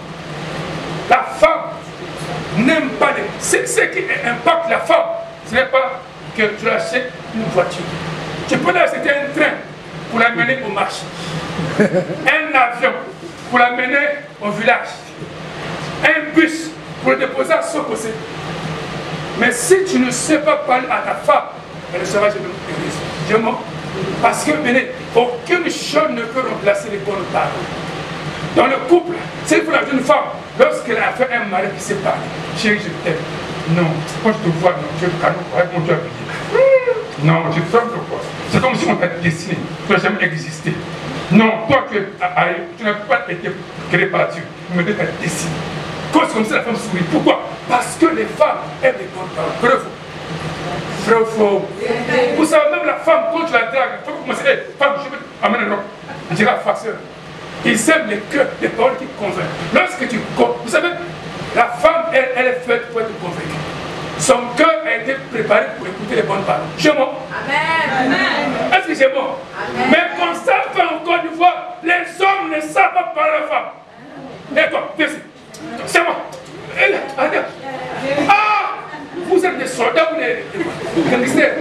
femme n'aime pas les... Ce qui impacte la femme, ce n'est pas que tu achètes une voiture. Tu peux acheter un train pour l'amener au marché. Un avion pour l'amener au village. Un bus pour le déposer à Sokosé. Mais si tu ne sais pas parler à ta femme, elle ne sera jamais heureuse. Je mens. Parce que, venez, aucune chose ne peut remplacer les bonnes paroles. Dans le couple, c'est pour la jeune femme, lorsqu'elle a fait un mari qui s'est parlé, chérie, je t'aime. Non, quand je te vois, non, tu es canon, mon Dieu a payé. Non, je te ferme le quoi. C'est comme si on t'a dessiné, tu n'as jamais existé. Non, toi, tu n'as pas été créé par Dieu, mais Dieu t'a dessiné. Quand c'est comme ça, la femme sourit. Pourquoi? Parce que les femmes aiment les bonnes paroles. Vrai ou faux? Vrai ou faux? Vous savez, même la femme, quand tu la dragues, il faut commencer, femme, je veux amener un homme. Il dira, farceur. Ils aiment les cœurs, les paroles qui convainquent. Lorsque tu... Vous savez, la femme, elle est faite pour être convaincue. Son cœur a été préparé pour écouter les bonnes paroles. Je mens. Amen. Est-ce que j'ai mens? Mais comme ça fait encore une fois, les hommes ne savent pas parler à la femme. Et toi, viens ici. C'est moi. Attends. Ah! Vous êtes des soldats, vous êtes des gangsters.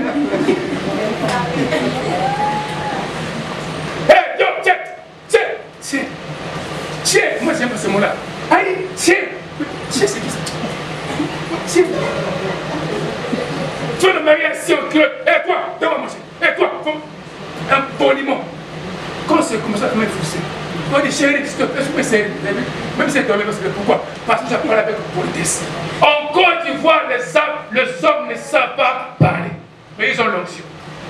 Hé, yo, tiens. Tiens, moi j'aime pas ce mot-là. Aïe, tiens, c'est qui ça? Tiens. Tu veux le marier assis en culotte. Et toi, donne-moi manger. Et toi, un poliment. Quand c'est comme ça, comment il faut c'est? On dit chérie, s'il te plaît, je peux essayer. Même si c'est tombé, parce que pourquoi? Parce que j'ai parlé avec politesse. En Côte d'Ivoire, les hommes ne savent pas parler. Mais ils ont l'onction.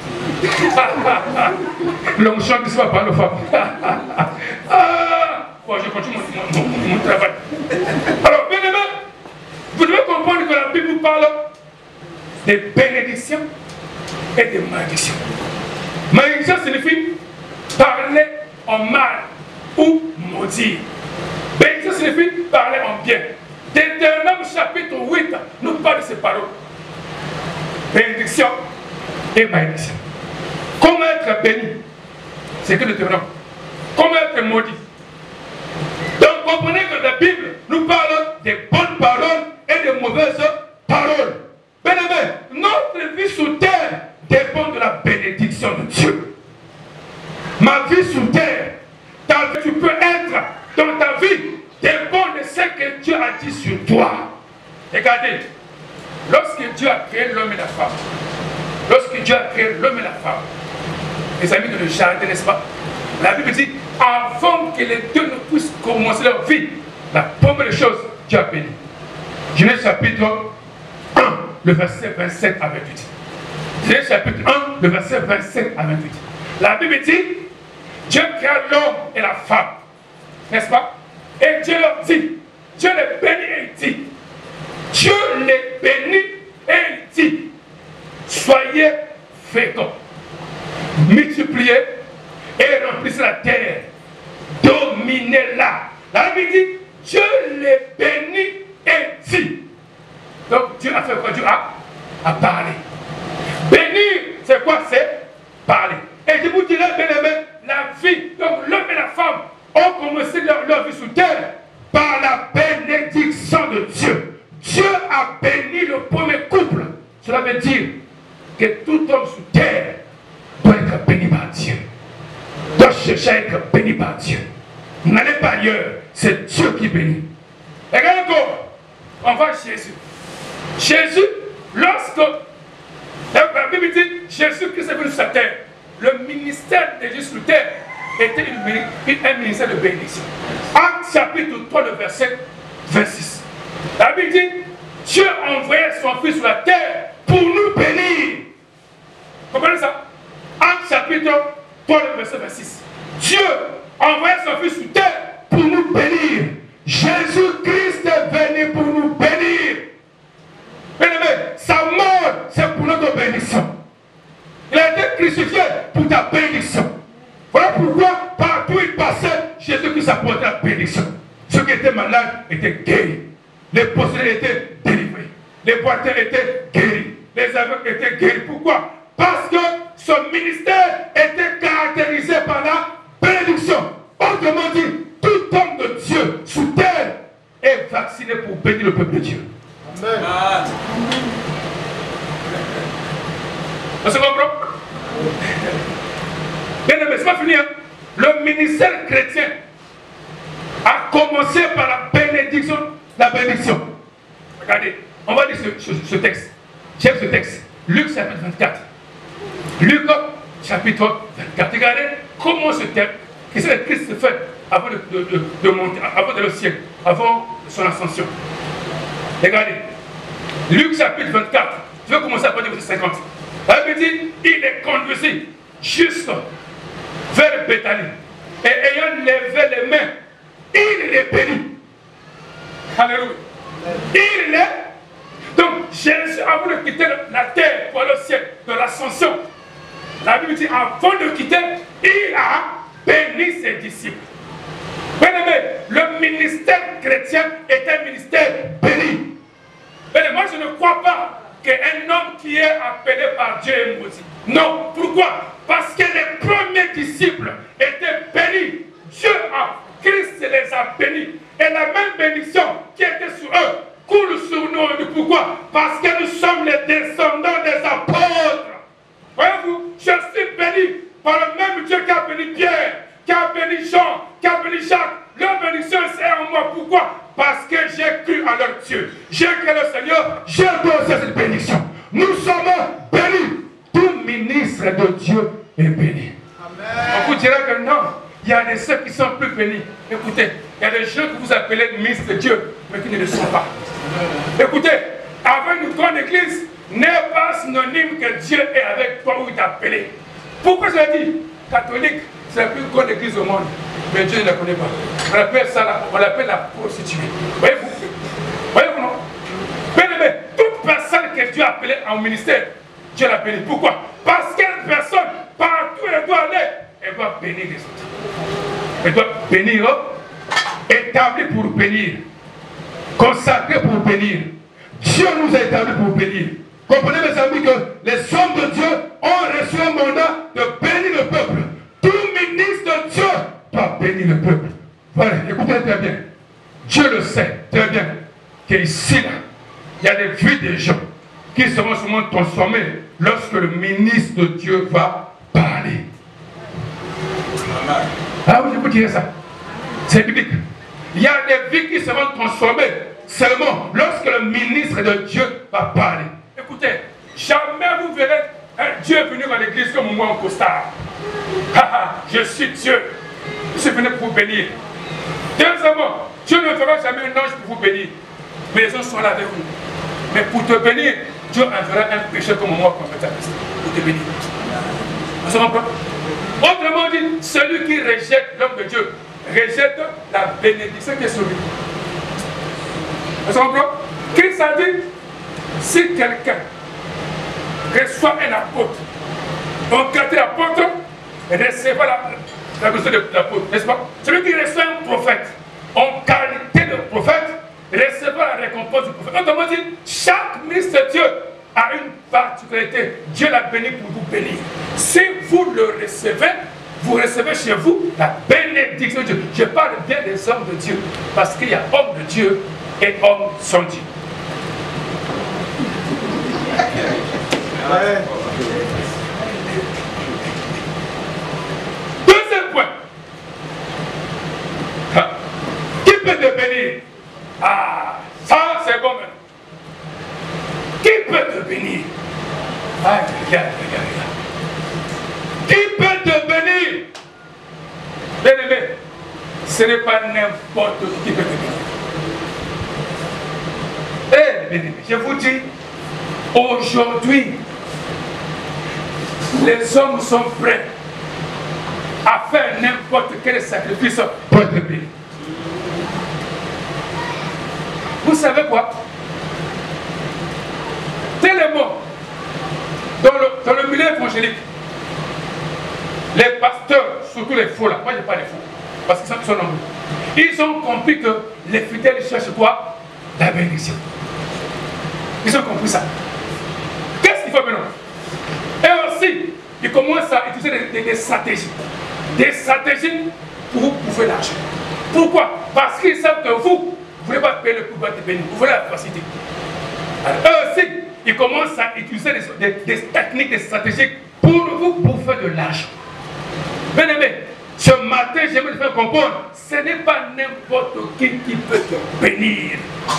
L'onction qui ne sait pas parler aux femmes. Bon, je continue mon travail. Alors, bien aimé, vous devez comprendre que la Bible nous parle des bénédictions et des malédictions. Malédiction signifie parler en mal ou maudire. Bénédiction signifie parler en bien. Deutéronome chapitre 8 nous parle de ces paroles. Bénédiction et malédiction. Comment être béni? C'est que Deutéronome. Comment être maudit? Donc comprenez que la Bible nous parle des bonnes paroles et des mauvaises paroles. Bien aimé, notre vie sous terre dépend de la bénédiction de Dieu. Ma vie sous terre, tu peux être dans ta vie, dépend de ce que Dieu a dit sur toi. Regardez, lorsque Dieu a créé l'homme et la femme, les amis de le jardin, n'est-ce pas? La Bible dit, avant que les deux ne puissent commencer leur vie, la première chose, Dieu a béni. Genèse chapitre 1, le verset 27 à 28. Genèse chapitre 1, le verset 27 à 28. La Bible dit, Dieu créa l'homme et la femme, n'est-ce pas? Et Dieu leur dit, Dieu les bénit et il dit, Dieu les bénit et il dit, soyez féconds, multipliez et remplissez la terre, dominez-la. La Bible dit, Dieu les bénit et dit. Donc Dieu a fait quoi? Dieu a parlé. Bénir, c'est quoi? C'est parler. Et je vous dirai, bien aimé, la vie, donc l'homme et la femme ont commencé leur vie sous terre par la bénédiction de Dieu. Dieu a béni le premier couple. Cela veut dire que tout homme sous terre doit être béni par Dieu. Doit chercher à être béni par Dieu. N'allez pas ailleurs, c'est Dieu qui bénit. Regardez encore, on va à Jésus. Jésus, lorsque la Bible dit Jésus-Christ est venu sur sa terre, le ministère de Jésus sur terre était un ministère de bénédiction. Acte chapitre 3, le verset 26. La Bible dit Dieu a envoyé son Fils sur la terre pour nous bénir. Vous comprenez ça? Acte chapitre 3, le verset 26. Dieu a envoyé son Fils sur terre pour nous bénir. Jésus-Christ est venu pour nous bénir. Bien-aimé, sa mort, c'est pour notre bénédiction. Il a été crucifié pour ta bénédiction. Voilà pourquoi, partout où il passait, Jésus-Christ apportait la bénédiction. Ceux qui étaient malades étaient guéris. Les possédés étaient délivrés. les boiteux étaient guéris, les aveugles étaient guéris. Pourquoi? Parce que son ministère était caractérisé par la bénédiction. Autrement dit, tout homme de Dieu sous terre est vacciné pour bénir le peuple de Dieu. Amen. On se comprend? Bien aimé, c'est pas fini. Hein? Le ministère chrétien a commencé par la bénédiction. La bénédiction. Regardez, on va lire ce texte. J'aime ce texte. Luc chapitre 24. Luc chapitre 24. Regardez comment ce texte, qu'est-ce que Christ fait avant de monter, avant d'aller au ciel, avant son ascension. Regardez. Luc chapitre 24. Je vais commencer à partir du verset 50. La Bible dit, il est conduit juste vers Béthanie. Et ayant levé les mains, il les bénit. Alléluia. Il est. Donc, Jésus, avant de quitter la terre pour aller au ciel de l'ascension, la Bible dit, avant de quitter, il a béni ses disciples. Bien aimé, le ministère chrétien est un ministère béni. Mais moi, je ne crois pas qu'un homme qui est appelé par Dieu est maudit. Non. Pourquoi? Parce que les premiers disciples étaient bénis. Dieu Christ les a bénis. Et la même bénédiction qui était sur eux coule sur nous. Pourquoi? Parce que nous sommes les descendants des apôtres. Voyez-vous, je suis béni par le même Dieu qui a béni Pierre, qui a béni Jean, qui a béni Jacques. Leur bénédiction est en moi. Pourquoi? Parce que j'ai cru en leur Dieu. J'ai cru le Seigneur, j'ai donné cette bénédiction. Nous sommes bénis. Tout ministre de Dieu est béni. Amen. On vous dira que non, il y a des ceux qui sont plus bénis. Écoutez, il y a des gens que vous appelez ministres de Dieu, mais qui ne le sont pas. Écoutez, avoir une grande église n'est pas synonyme que Dieu est avec toi ou il t'a appelé. Pourquoi je dis catholique, c'est la plus grande église au monde, mais Dieu ne la connaît pas. On appelle ça, on l'appelle la prostituée. Voyez-vous? Voyez-vous, non? Bien aimé, toute personne que Dieu a appelée en ministère, Dieu l'a béni. Pourquoi? Parce qu'une personne, partout elle doit aller, elle doit bénir les autres. Elle doit bénir, établie pour bénir, consacrée pour bénir. Dieu nous a établis pour bénir. Comprenez mes amis que les hommes de Dieu ont reçu un mandat de bénir le peuple. Tout ministre de Dieu doit bénir le peuple. Voilà, écoutez très bien. Dieu le sait très bien qu'ici, là, il y a des vies des gens qui seront sûrement transformés lorsque le ministre de Dieu va parler. Ah oui, je vous dirai ça. C'est biblique. Il y a des vies qui seront transformées seulement lorsque le ministre de Dieu va parler. Écoutez, jamais vous verrez un Dieu venir dans l'église comme moi en costard. Je suis Dieu. Je suis venu pour vous bénir. Deuxièmement, Dieu ne fera jamais un ange pour vous bénir. Mais les anges sont là avec vous. Mais pour te bénir, Dieu enverra un pécheur comme moi pour te bénir. Vous savez pas? Autrement dit, celui qui rejette l'homme de Dieu rejette la bénédiction qui est sur lui. Vous savez pas? Christ a dit, si quelqu'un reçoit un apôtre, donc quand l'apôtre recevra la mission de l'apôtre, n'est-ce pas? Celui qui reçoit un prophète en qualité de prophète recevra la récompense du prophète. Autrement dit, chaque ministre de Dieu a une particularité. Dieu l'a béni pour vous bénir. Si vous le recevez, vous recevez chez vous la bénédiction de Dieu. Je parle bien des hommes de Dieu, parce qu'il y a hommes de Dieu et hommes sans Dieu. Deuxième point. Qui peut te bénir? Ah, ça c'est bon maintenant. Qui peut te bénir? Ah, regarde. Qui peut te bénir? Bien aimé, ce n'est pas n'importe qui peut te bénir. Eh, bien aimé, je vous dis, aujourd'hui, les hommes sont prêts à faire n'importe quel sacrifice pour te bénir. Vous savez quoi? Tellement, dans le milieu évangélique, les pasteurs, surtout les faux là, moi je n'ai pas les faux, parce qu'ils sont nombreux, ils ont compris que les fidèles cherchent quoi? La bénédiction. Ils ont compris ça. Qu'est-ce qu'il faut maintenant? Et aussi, ils commencent à utiliser des stratégies. Des stratégies pour vous bouffer l'argent. Pourquoi? Parce qu'ils savent que vous ne voulez pas payer le pouvoir de béni, vous voulez la facilité. Alors, eux aussi, ils commencent à utiliser des techniques, des stratégies pour vous bouffer de l'argent. Bien aimé, ce matin, j'aimerais te faire comprendre, ce n'est pas n'importe qui peut te bénir.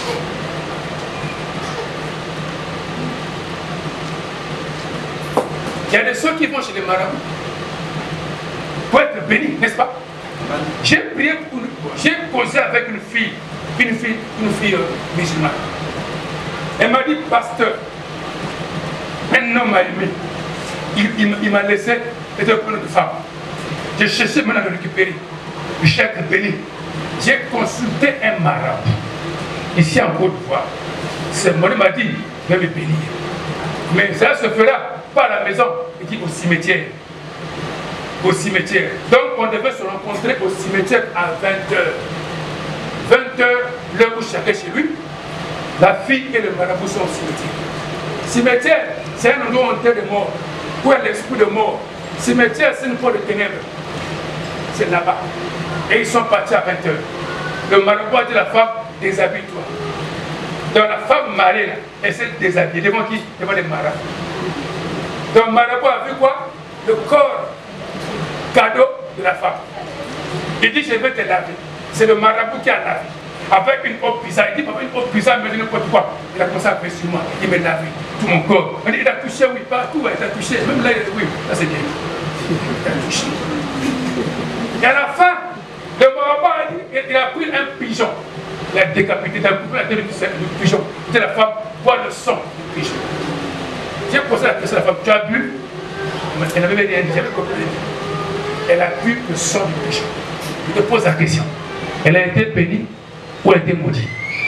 Il y a des gens qui vont chez les marabouts pour être bénis, n'est-ce pas? J'ai prié pour, j'ai causé avec une fille musulmane. Elle m'a dit, pasteur, un homme m'a aimé. Il m'a laissé être pour une femme. J'ai cherché maintenant à le récupérer. Je suis être béni. J'ai consulté un marabout ici en Côte d'Ivoire. Ce mari m'a dit, je vais me bénir. Mais ça se fera pas à la maison, il dit au cimetière. Au cimetière. Donc on devait se rencontrer au cimetière à 20h. 20h, l'heure où chacun chez lui, la fille et le marabout sont au cimetière. Cimetière, c'est un endroit où on enterre des morts, où il y a l'esprit de mort. Cimetière, c'est une porte de ténèbres. C'est là-bas. Et ils sont partis à 20h. Le marabout a dit à la femme, déshabille-toi. Donc la femme mariée, là, elle s'est déshabillée. Devant qui? Devant les marabouts. Donc le marabout a vu quoi? Le corps cadeau de la femme. Il dit, je vais te laver. C'est le marabout qui a lavé. Avec une eau pizza. Il dit, papa, une eau pizza, mais n'importe quoi. Il a commencé à faire sur moi. Il m'a lavé tout mon corps. Il a touché, oui, partout. Il a touché. Même là, il a dit, oui, là c'est bien. Il a touché. Et à la fin, le marabout a dit, il a pris un pigeon. Il a décapité, il a coupé la tête du pigeon. Il dit à la femme, bois le sang du pigeon. J'ai posé la question à la femme, tu as bu? Elle n'avait rien dit, j'avais compris. Elle a bu le sang du pigeon. Je te pose la question. Elle a été bénie ou elle a été maudite?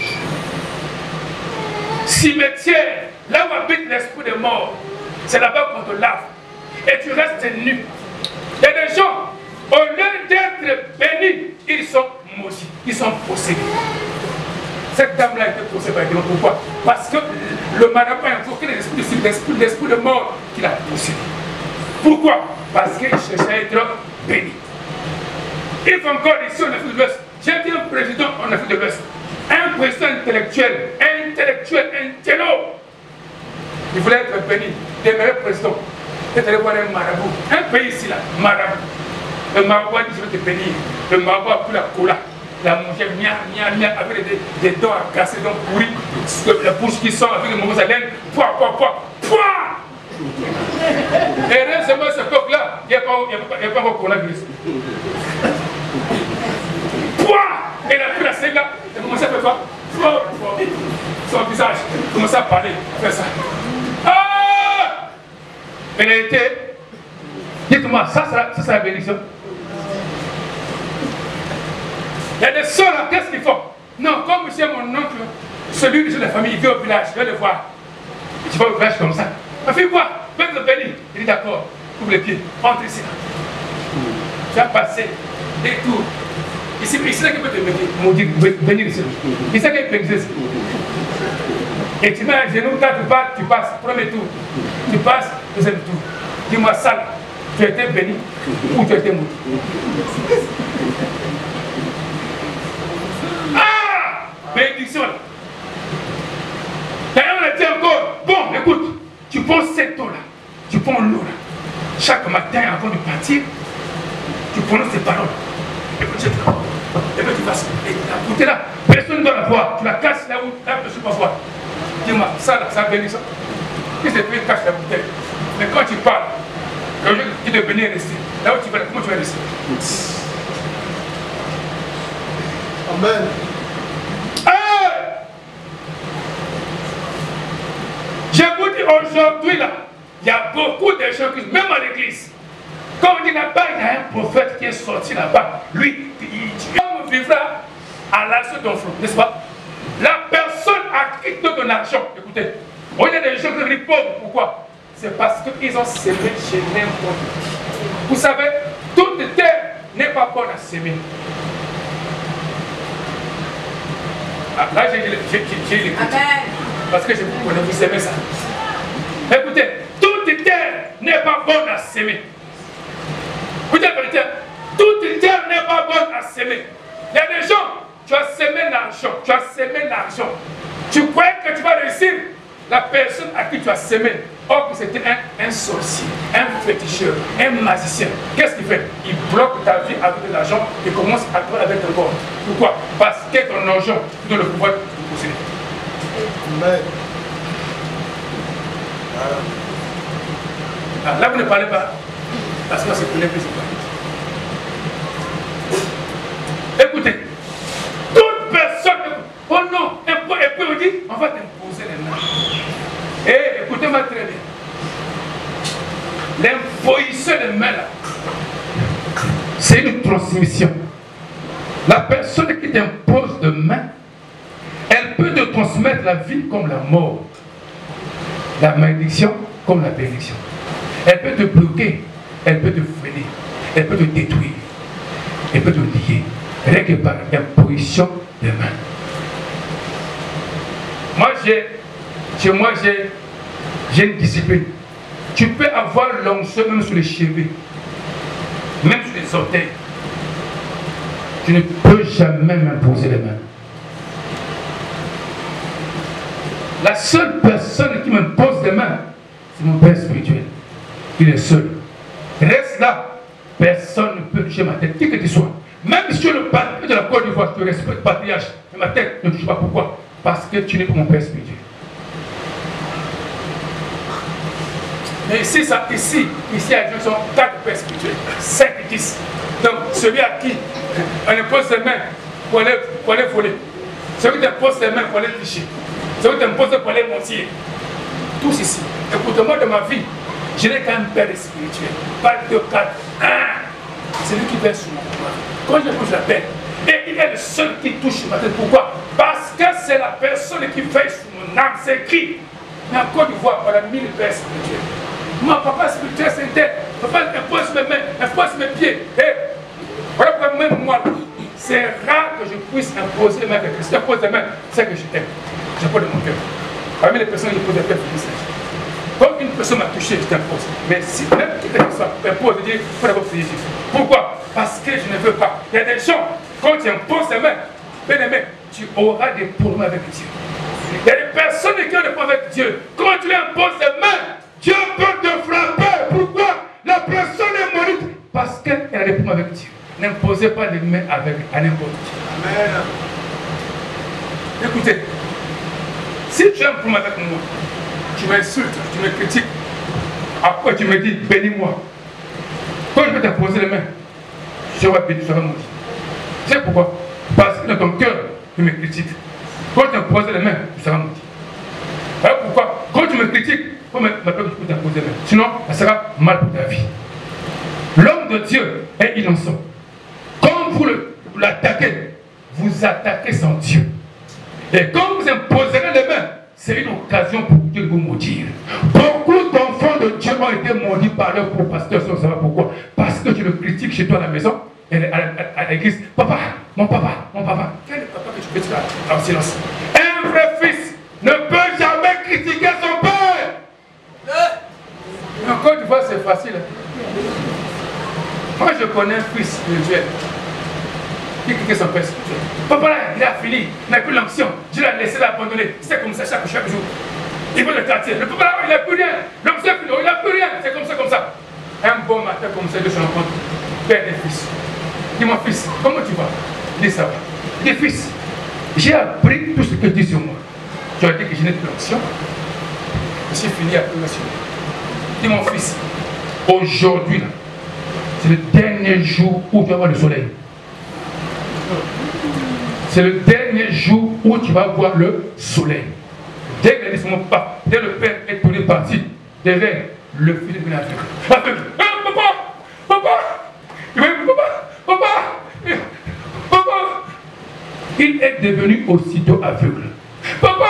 Cimetière, là où habite l'esprit des morts, c'est là-bas qu'on te lave. Et tu restes nu. Il y a des gens, au lieu d'être bénis, ils sont maudits, ils sont possédés. Cette dame-là a été possédée par Dieu. Pourquoi? Parce que le marabout a invoqué l'esprit de mort qu'il a possédé. Pourquoi? Parce qu'il cherchait à être béni. Il faut encore ici en Afrique de l'Ouest. J'ai dit un président en Afrique de l'Ouest. Un président intellectuel, intello. Il voulait être béni. Il devait être président. Il était allé voir un marabout. Un pays ici, là, marabout. Le marabout a dit, je vais te bénir. Le marabout a pris la cola. Il a mangé avec des dents à casser, donc pourris. La bouche qui sort avec le mauvaise haleine. Pouah. Et heureusement, ce coq-là, il n'y a pas encore coronavirus. Pouah! Et il a pris la sève là, il a commencé à faire quoi? Son visage, il a commencé à parler, à faire ça. Ah! Elle a été. Dites-moi, ça c'est la bénédiction. Il y a des soeurs là, qu'est-ce qu'ils font? Non, comme c'est mon oncle, celui de la famille, il vient au village, je vais le voir. Tu vas au village comme ça. Ma fille, quoi? Je vais te bénir. Il dit d'accord, ouvre les pieds, entre ici là. Tu vas passer des tours. Ici là qu'il peut te maudire, bénir ici. Ici là qu'il peut bénir ici. Et tu mets un genou, quand tu passes, premier tour. Tu passes, deuxième tour. Dis-moi ça là, tu as été béni ou tu as été maudit? Ah! Bénédiction là. D'ailleurs, on a dit encore, bon, écoute, tu prends cette eau là, tu prends l'eau là. Chaque matin, avant de partir, tu prononces ces paroles. Et puis tu passes. Et la bouteille là, personne ne doit la voir. Tu la casses là où la personne ne peut pas voir. Dis-moi, ça là, ça bénit ça. Qu'est-ce que tu caches la bouteille? Mais quand tu parles, quand tu te bénis rester, là où tu vas, comment tu vas rester? Amen. Je vous dis aujourd'hui là, il y a beaucoup de gens qui, même à l'église, quand on dit là-bas, il y a un prophète qui est sorti là-bas, lui, il vivra à l'assaut d'un front, n'est-ce pas? La personne a quitté ton argent. Écoutez, on a des gens qui sont pauvres, pourquoi? C'est parce qu'ils ont semé chez n'importe qui. Vous savez, toute terre n'est pas bonne à s'aimer. Ah, là, j'ai l'écoute. Parce que je vous connais, vous aimez ça. Écoutez, toute terre n'est pas bonne à s'aimer. Écoutez la vérité, toute terre n'est pas bonne à s'aimer. Il y a des gens, tu as semé l'argent, tu as semé l'argent. Tu croyais que tu vas réussir. La personne à qui tu as semé, or que c'était un sorcier, un féticheur, un magicien. Qu'est-ce qu'il fait? Il bloque ta vie avec de l'argent et commence à toi avec ton corps. Pourquoi? Parce que ton argent, tu dois le pouvoir de posséder. Amen. Ah, là, vous ne parlez pas. Parce que c'est pour les plus. Écoutez, toute personne, oh non, et puis on dit, on va t'imposer les mains. Et écoutez-moi très bien. L'imposition des mains là, c'est une transmission. La personne qui t'impose de main, elle peut te transmettre la vie comme la mort, la malédiction comme la bénédiction. Elle peut te bloquer, elle peut te freiner, elle peut te détruire, elle peut te lier. Rien que par l'imposition des mains. Chez moi, j'ai une discipline. Tu peux avoir l'onction même sur les cheveux, même sur les orteils. Tu ne peux jamais m'imposer les mains. La seule personne qui m'impose les mains, c'est mon père spirituel. Il est seul. Reste là. Personne ne peut toucher ma tête, qui que tu sois. Même si tu es le patriarche de la Côte d'Ivoire, je te respecte patriarche, mais ma tête ne touche pas. Pourquoi? Parce que tu n'es pas mon père spirituel. Mais ici, à Dieu, sont 4 pères spirituels, 5 et 10. Donc, celui à qui on impose ses mains pour aller voler, celui qui impose ses mains pour aller tricher, celui qui impose pour aller mentir. Tous ici. Écoute-moi, de ma vie, je n'ai qu'un père spirituel. Pas 2, 4, 1. C'est lui qui veille sur moi. Quand je l'appelle, et il est le seul qui touche ma tête. Pourquoi? Parce que c'est la personne qui veille sur mon âme. C'est écrit. Mais en Côte d'Ivoire, on a 1000 pères spirituels. Mon papa spirituel, c'est tel. Papa impose mes mains, impose mes pieds. Et voilà pourquoi même moi, c'est rare que je puisse imposer mes mains. Si j'impose les mains, c'est que je t'aime. Je pose de mon cœur. Parmi les personnes qui posent des messages. Comme une personne m'a touché, je t'impose. Mais si même quelqu'un soit impose, je dis, il faut d'abord prier Jésus. Pourquoi? Parce que je ne veux pas. Il y a des gens, quand tu imposes les mains, bien aimé, tu auras des problèmes avec Dieu. Il y a des personnes qui ont des problèmes avec Dieu. Quand tu lui imposes les mains, Dieu peut te frapper. Pourquoi? La personne est maudite. Parce qu'elle a des problèmes avec Dieu. N'imposez pas les mains à n'importe qui. Amen. Écoutez, si tu as un problème avec moi, tu m'insultes, tu me critiques, après tu me dis bénis-moi. Quand je vais t'imposer les mains, je vais bénir, je vais maudire. Tu sais pourquoi? Parce que dans ton cœur, tu me critiques. Quand tu t'imposes les mains, tu seras maudit. Alors pourquoi? Quand tu me critiques, maintenant tu peux t'imposer les mains. Sinon, ça sera mal pour ta vie. L'homme de Dieu est innocent. Quand vous l'attaquez, vous attaquez sans Dieu. Et quand vous imposerez les mains, c'est une occasion pour Dieu de vous maudire. Beaucoup d'enfants de Dieu ont été maudits par leur pasteur sans savoir pourquoi. Parce que tu le critiques chez toi à la maison, et à l'église. Papa, mon papa. Quel est le papa que tu peux dire en silence? Un vrai fils ne peut jamais critiquer son père. Mais encore une fois, c'est facile. Moi, je connais un fils spirituel qui critique son père spirituel. Papa, là, il a fini, il n'a plus l'onction. Je l'ai laissé l'abandonner. C'est comme ça chaque jour. Il veut le quartier. Le papa, là, il n'a plus rien. L'onction, il n'a plus rien. C'est comme ça. Un bon matin, comme ça, de se rencontre. Père et fils. Dis mon fils, comment tu vas? Il dit ça va. Il dit fils, j'ai appris tout ce que tu dis sur moi. Tu as dit que je n'ai plus l'onction. Je suis fini à plus l'onction. Dis mon fils, aujourd'hui, là, c'est le dernier jour où tu vas voir le soleil. C'est le dernier jour où tu vas voir le soleil. Dès que mon papa, dès le père est tourné parti, derrière le fils de l'aveugle. Aveugle. Papa. Il est devenu aussitôt aveugle. Papa.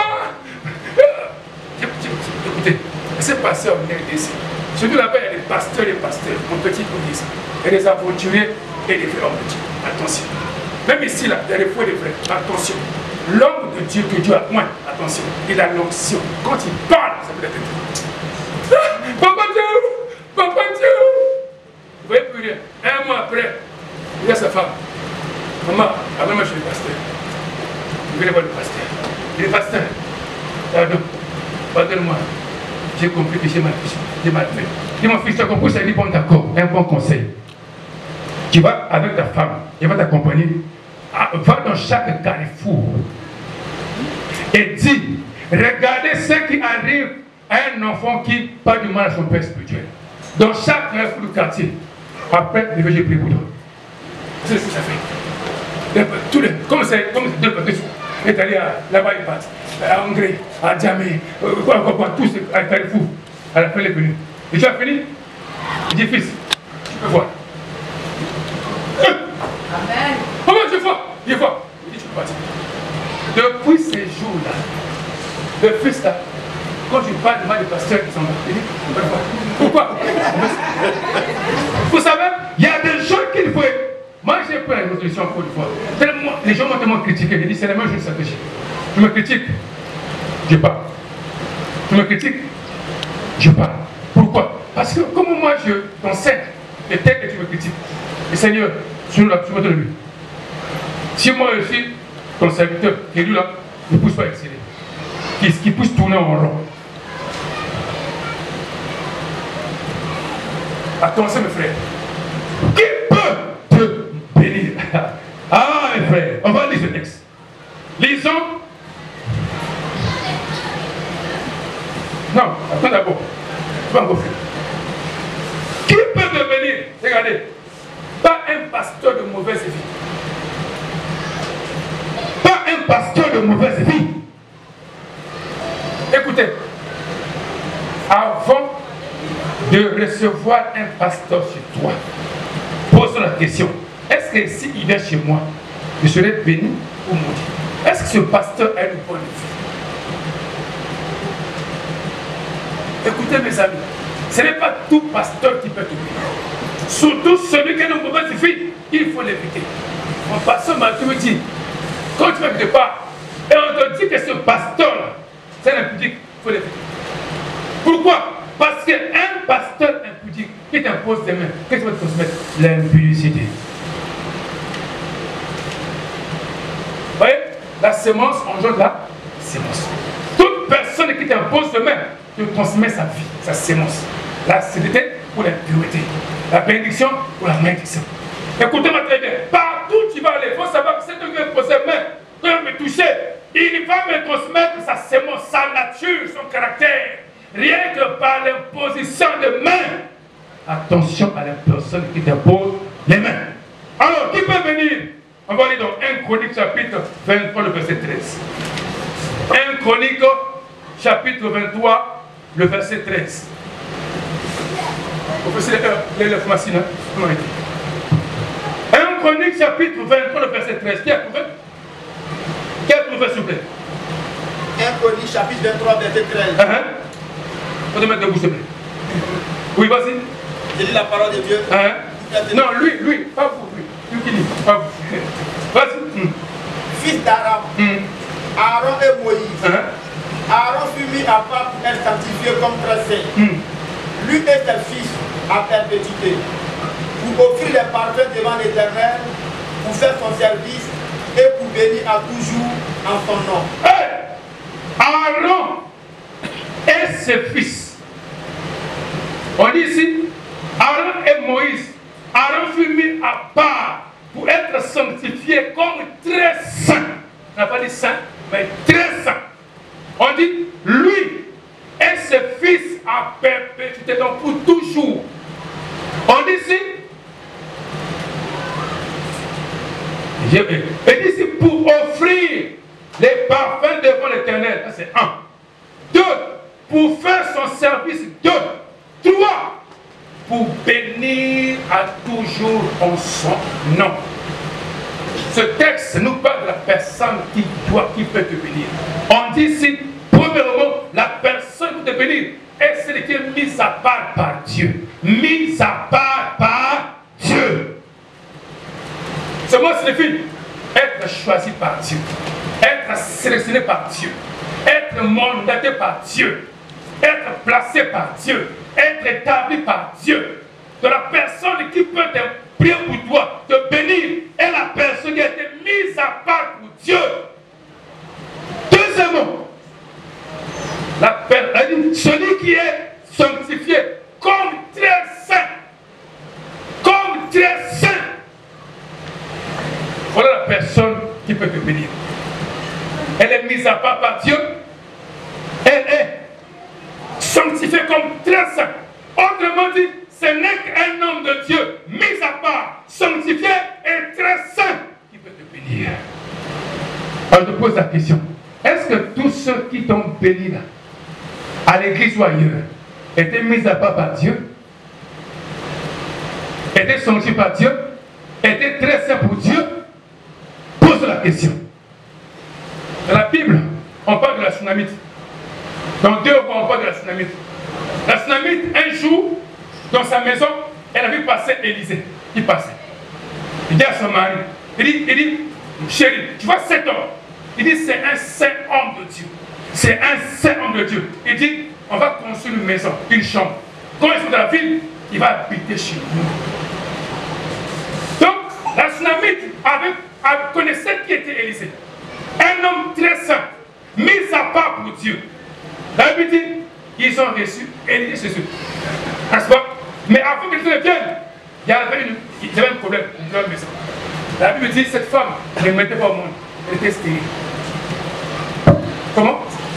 Écoutez, c'est passé en RDC. Surtout là-bas, il y a des pasteurs, mon petit police. Il y a des aventuriers et des vrais hommes de Dieu. Attention. Même ici, là, il y a des faux et des vrais. Attention. L'homme de Dieu que Dieu a point, attention, il a l'onction. Quand il parle, ça peut être. Papa Dieu! Papa Dieu! Vous voyez plus rien. Un mois après, il y a sa femme. Maman, avant moi je suis le pasteur. Je vais aller voir le pasteur. Il est pasteur. Pardon. Pardonne-moi. J'ai compris que j'ai mal fait. Dis mon fils, tu as compris, ça dit bon d'accord. Un bon conseil. Tu vas avec ta femme, elle va t'accompagner. Va dans chaque carrefour et dis, regardez ce qui arrive à un enfant qui parle du mal à son père spirituel. Dans chaque carrefour du quartier. Après, je vais prier pour toi. C'est ce que ça fait. Tous les, comme c'est deux personnes, est allé là-bas, il passe. À Hongrie, à Djamé, tous à Carrefour. À la fin, il est venu. Et tu as fini? Il dit, fils, tu peux voir. Amen. Comment je vois? Il voit. Il dit, tu peux partir. Depuis ces jours-là, le fils là, quand je parle de mal du pasteur, il s'en va. Il dit, tu peux voir. Pourquoi? Vous savez, il y a des gens qu'il faut. Moi, j'ai pris la résolution encore une fois. Tellement, les gens m'ont tellement critiqué. J'ai dit, c'est la même chose que tu me critiques, je parle. Tu me critiques, je parle. Pourquoi? Parce que comme moi, je t'enseigne, et tel que tu me critiques. Et Seigneur, sur la de lui. Si moi je suis ton serviteur, qui lui là, ne pousse pas à exceller. Qui pousse tourner en rond. Attention mes frères. Qui peut te bénir? Ah mes frères, on va lire ce texte. Lisons. Non, attends d'abord. Tu vas encore faire. Qui peut te bénir? Regardez. Pas un pasteur de mauvaise vie. Pas un pasteur de mauvaise vie. Écoutez, avant de recevoir un pasteur chez toi, pose la question, est-ce que s'il vient chez moi, je serai béni ou maudit? Est-ce que ce pasteur a une bonne vie? Écoutez mes amis, ce n'est pas tout pasteur qui peut te bénir. Surtout celui qui a une mauvaise vie, il faut l'éviter. Mon pasteur m'a dit, quand tu vas quelque part, et on te dit que ce pasteur-là, c'est un impudique, il faut l'éviter. Pourquoi? Parce qu'un pasteur impudique qui t'impose des mains, qu'est-ce que tu vas te transmettre? L'impudicité. Vous voyez? La sémence engendre la sémence. Toute personne qui t'impose des mains, te transmet sa vie, sa sémence. La sainteté pour l'impureté. La bénédiction pour la malédiction. Écoutez-moi très bien. Partout où tu vas aller, il faut savoir que si tu veux me poser main, tu veux me toucher, il va me transmettre sa sémence, sa nature, son caractère. Rien que par l'imposition de mains. Attention à la personne qui t'impose les mains. Alors, qui peut venir? On va aller dans 1 Chronique chapitre 23, le verset 13. 1 Chronique chapitre 23, le verset 13. Vous pouvez les machines, hein? 1 Chronique chapitre 23, le verset 13. Qui a trouvé? Qui a trouvé, s'il vous plaît? 1 Chronique chapitre 23, verset 13. Faut te mettre debout, s'il te plaît. Oui, vas-y. Je lis la parole de Dieu. Non, lui, pas vous, lui qui lit, pas vous. Vas-y. Fils d'Aaron, Aaron et Moïse. Aaron fut mis à part pour être sanctifié comme très saint. Lui et ses fils à perpétuité. Pour offrir les parfums devant l'Éternel, pour faire son service et pour bénir à toujours en son nom. Hey! Aaron et ses fils. On dit ici, Aaron et Moïse. Aaron fut mis à part pour être sanctifié comme très saint. On n'a pas dit saint, mais très saint. On dit lui et ses fils à perpétuité, donc pour toujours. On dit ici, et ici pour offrir les parfums devant l'Éternel. C'est 1. 2. Pour faire son service. 2. 3. Pour bénir à toujours en son nom. Ce texte nous parle de la personne qui peut te bénir. On dit ici, premièrement, la personne qui peut te bénir est celle qui est mise à part par Dieu. Mise à part par Dieu. Ce mot signifie être choisi par Dieu. être sélectionné par Dieu, être mandaté par Dieu, être placé par Dieu, être établi par Dieu. De la personne qui peut te prier pour toi, te bénir, est la personne qui a été mise à part pour Dieu. Deuxièmement, celui qui est sanctifié comme très saint, comme très saint. Voilà la personne qui peut te bénir. Elle est mise à part par Dieu. Elle est sanctifiée comme très saint. Autrement dit, ce n'est qu'un homme de Dieu mis à part, sanctifié et très saint qui peut te bénir. Alors je te pose la question. Est-ce que tous ceux qui t'ont béni là, à l'église ou ailleurs, étaient mis à part par Dieu, étaient sanctifiés par Dieu, étaient très saints pour Dieu? Pose la question. Dans la Bible, on parle de la Sunamite. Dans 2 Rois, on parle de la Sunamite. La Sunamite, un jour, dans sa maison, elle a vu passer Élisée. Il passait. Il dit à son mari, il dit, chérie, tu vois cet homme? Il dit, c'est un saint homme de Dieu. C'est un saint homme de Dieu. Il dit, on va construire une maison, une chambre. Quand ils sont dans la ville, il va habiter chez nous. Donc, la Sunamite connaissait qui était Élisée. Un homme très saint, mis à part pour Dieu. La Bible dit, ils ont reçu Élisée Jésus. N'est-ce pas? Mais avant qu'ils ne viennent, il y avait un problème dans la maison. La Bible dit, cette femme ne mettait pas au monde. Elle était stérile. Comment?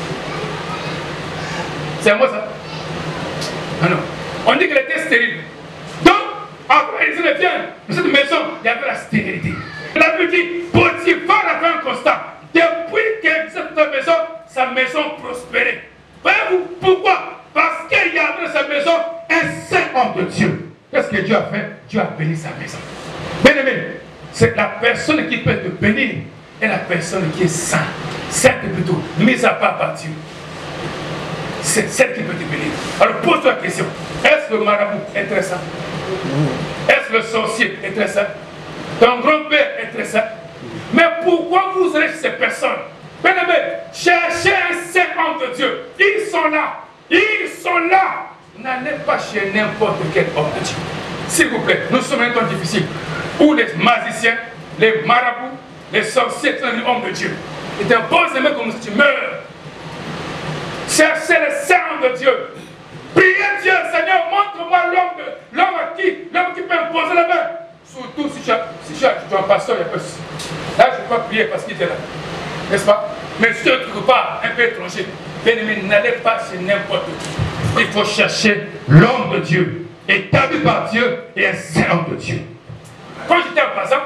C'est à moi ça? Ah non. On dit qu'elle était stérile. Donc, après ils ne viennent, dans cette maison, il y avait la stérilité. La Bible dit, Potiphar a fait un constat. Depuis qu'elle était dans cette maison, sa maison prospérait. Voyez-vous pourquoi? Parce qu'il y avait dans sa maison un saint homme de Dieu. Qu'est-ce que Dieu a fait? Dieu a béni sa maison. Bien aimé, c'est la personne qui peut te bénir et la personne qui est sainte. Sainte plutôt, mise à part par Dieu. C'est celle qui peut te bénir. Alors pose-toi la question. Est-ce que le marabout est très saint? Est-ce que le sorcier est très saint? Ton grand-père est très saint? Mais pourquoi vous allez chez ces personnes? Bien aimé, cherchez un saint homme de Dieu. Ils sont là. Ils sont là. N'allez pas chez n'importe quel homme de Dieu. S'il vous plaît, nous sommes un temps difficile où les magiciens, les marabouts, les sorciers sont des hommes de Dieu. Et un bon aimé comme ça, tu meurs. Cherchez le saint homme de Dieu. Priez Dieu, Seigneur, montre-moi l'homme qui peut imposer la main. Surtout si tu es un pasteur, il n'y a pas de souci. Là, je ne peux pas prier parce qu'il est là. N'est-ce pas? Mais si tu es quelque part un peu étranger, bien aimé, n'allez pas chez n'importe qui. Il faut chercher l'homme de Dieu, établi par Dieu et un saint homme de Dieu. Quand j'étais en passant,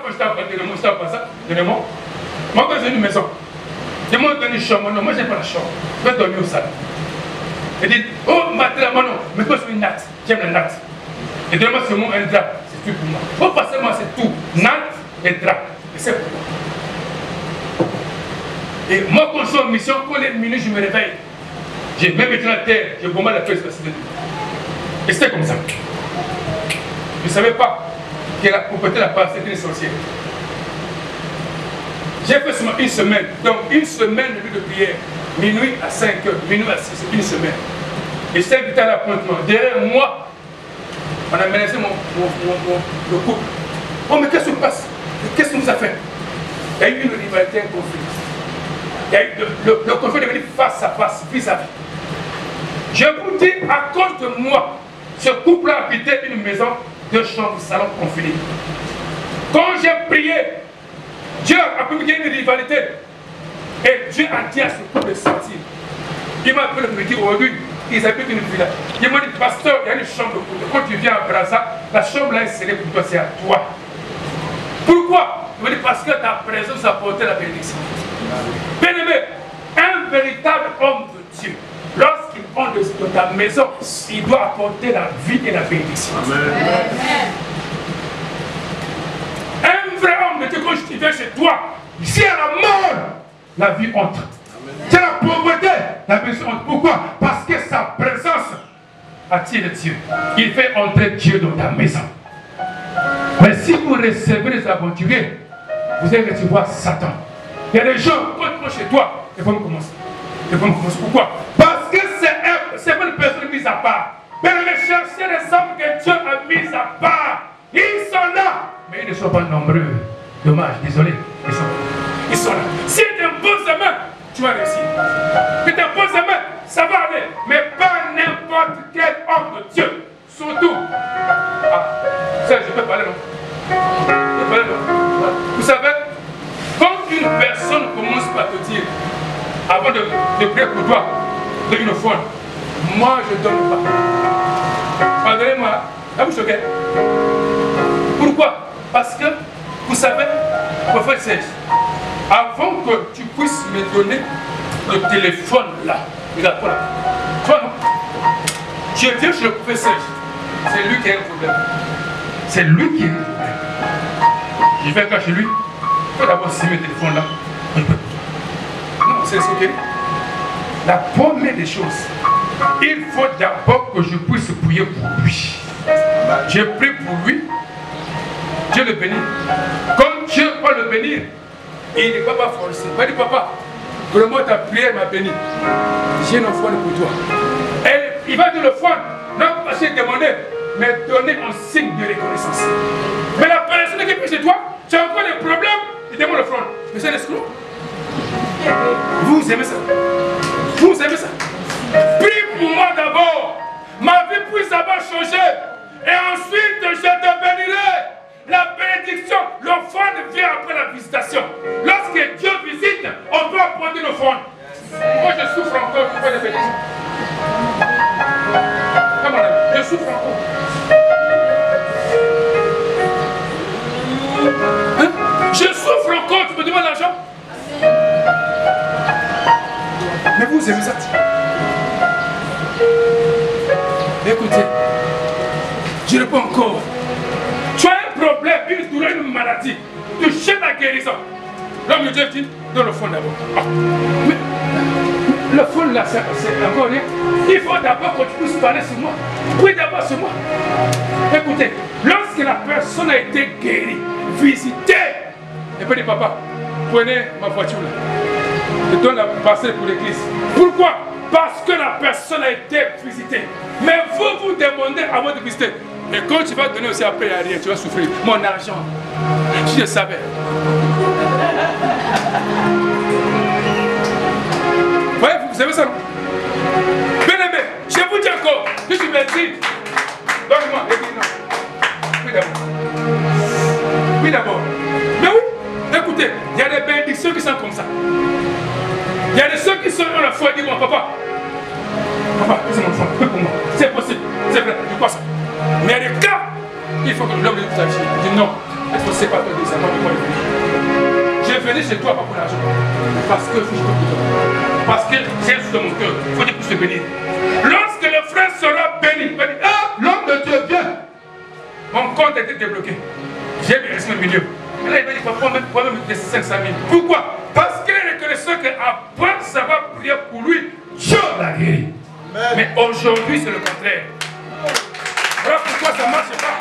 moi quand j'ai une maison, je m'en donne une chambre, non, moi j'aime pas la chambre, je vais dormir au salon. Il dit, oh maman, non, mais toi c'est une natte, j'aime la natte. Et donne-moi seulement un drap, c'est tout pour moi. Faut passer moi c'est tout, natte et drap, et c'est pour moi. Et moi quand je suis en mission, quand les minutes je me réveille, j'ai même été dans la terre, j'ai bombarde la feuille, c'est de Dieu. Et c'était comme ça. Je ne savais pas que la propriété n'a pas c'était une sorcière. J'ai fait seulement une semaine, donc une semaine de nuit de prière, minuit à 5 h, minuit à 6 h, une semaine. Et j'étais invité à l'appointement. Derrière moi, on a menacé le couple. Oh, mais qu'est-ce qui se passe? Qu'est-ce qu'on nous a fait? Il y a eu une rivalité, un conflit. Il y a eu le conflit est devenu face à face, vis-à-vis. Je vous dis, à cause de moi, ce couple a habité une maison, 2 chambres, salon confinés. Quand j'ai prié, Dieu a publié une rivalité. Et Dieu a dit à ce couple de sortir. Il m'a appelé me dire aujourd'hui, ils habitent une villa. Il m'a dit, pasteur, il y a une chambre pour toi. Quand tu viens à Brazza, la chambre là est scellée pour toi, c'est à toi. Pourquoi? Il m'a dit, parce que ta présence a apporté la bénédiction. Bien aimé, un véritable homme de Dieu, lorsqu'il entre dans ta maison, il doit apporter la vie et la bénédiction. Amen. Un vrai homme de Dieu, quand je viens chez toi, si à la mort, la vie entre. C'est la pauvreté, la bénédiction entre. Pourquoi? Parce que sa présence attire Dieu. Il fait entrer Dieu dans ta maison. Mais si vous recevez les aventuriers, vous allez recevoir Satan. Il y a des gens, quand tu vas chez toi, il faut me commencer. Il faut me commencer. Pourquoi? Parce que c'est une personne mise à part. Mais chercher les hommes que Dieu a mis à part. Ils sont là. Mais ils ne sont pas nombreux. Dommage, désolé. Ils sont là. Si tu imposes la main, tu vas réussir. Si tu imposes la main, ça va aller. Mais pas n'importe quel homme de Dieu. Surtout. Ah, ça, je peux parler, non? Je peux parler, non? Vous savez, quand une personne commence par te dire, avant de prier pour toi, de une fois, moi je ne donne pas. Pardonnez-moi, là vous choquez. Pourquoi? Parce que, vous savez, prophète Serge, avant que tu puisses me donner le téléphone là, regarde toi là, toi non, je viens chez le prophète Serge, c'est lui qui a un problème. C'est lui qui a un problème. Je vais quand chez lui, il faut d'abord signer le téléphone là. Non, c'est ce que la première des choses, il faut d'abord que je puisse prier pour lui. Je prie pour lui. Dieu le bénit. Comme Dieu va le bénir, il ne va pas forcer. Il va dire, papa, vraiment ta prière m'a béni. J'ai une offrande pour toi. Et il va dire l'offrande, non pas j'ai demandé, mais donner un signe de reconnaissance. Mais la personne qui prie chez toi, tu as encore des problèmes, il demande l'offrande. Mais c'est l'escroc. Vous aimez ça? Vous aimez ça? Prie pour moi d'abord. Ma vie puisse d'abord changer. Et ensuite, je te bénirai. La bénédiction, l'offrande vient après la visitation. Lorsque Dieu visite, on doit apporter l'offrande. Moi, je souffre encore du fait de bénédiction. Comment on a? Je souffre encore. Hein? Je souffre encore, tu me demandes l'argent? Mais vous aimez ça? Écoutez, je réponds encore. Tu as un problème, une douleur, une maladie. Tu cherches la guérison. L'homme de Dieu dit, donne le fond d'abord. Ah. Mais le fond là, c'est encore rien. Il faut d'abord que tu puisses parler sur moi. Prie d'abord sur moi. Écoutez, lorsque la personne a été guérie, visitée, et puis dit, papa, prenez ma voiture là. Je donne la passer pour l'église. Pourquoi? Parce que la personne a été visitée. Mais vous demandez avant de visiter. Et quand tu vas donner aussi après, il n'y a rien, tu vas souffrir. Mon argent, je le savais. Voyez, vous savez ça? Bien aimé, je vous dis encore, je suis médecin. Donne-moi, non. Oui d'abord. Oui d'abord. Mais oui, écoutez, il y a des bénédictions qui sont comme ça. Il y a des ceux qui sont dans la foi et disent, mon papa, c'est mon enfant, prie pour moi. C'est possible, c'est vrai, je crois ça. Mais il y a des cas, il faut que l'homme de tout agisse. Il dit non, est-ce que c'est pas toi des amants de moi venir? Je vais venir chez toi pas pour l'argent. Parce que je suis pour toi. Parce que j'ai un dans mon cœur. Il faut que je puisse te bénir. Lorsque le frère sera béni, il va dire, ah, l'homme de Dieu vient. Mon compte a été débloqué. J'ai reçu le milieu. Et là, il va dire, papa, même les 500 000. Pourquoi? Parce qu'il est reconnaissant qu'après savoir prier pour lui, Dieu l'a guéri. Mais aujourd'hui, c'est le contraire. Voilà pourquoi ça ne marche pas.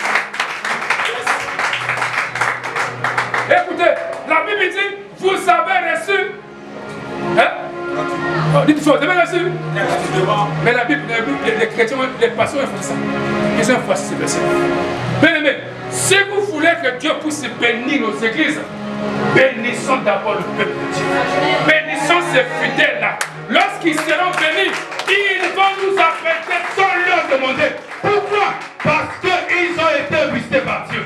Écoutez, la Bible dit, vous avez reçu. Hein? Dites vous avez reçu. Mais la Bible, les chrétiens, les pasteurs, ils font ça. Ils ont fait ce verset. Bien aimé, si vous voulez que Dieu puisse bénir nos églises, bénissons d'abord le peuple de Dieu. Bénissons ces fidèles-là. Lorsqu'ils seront bénis, ils vont nous affecter sans leur demander. Pourquoi? Parce qu'ils ont été visités par Dieu.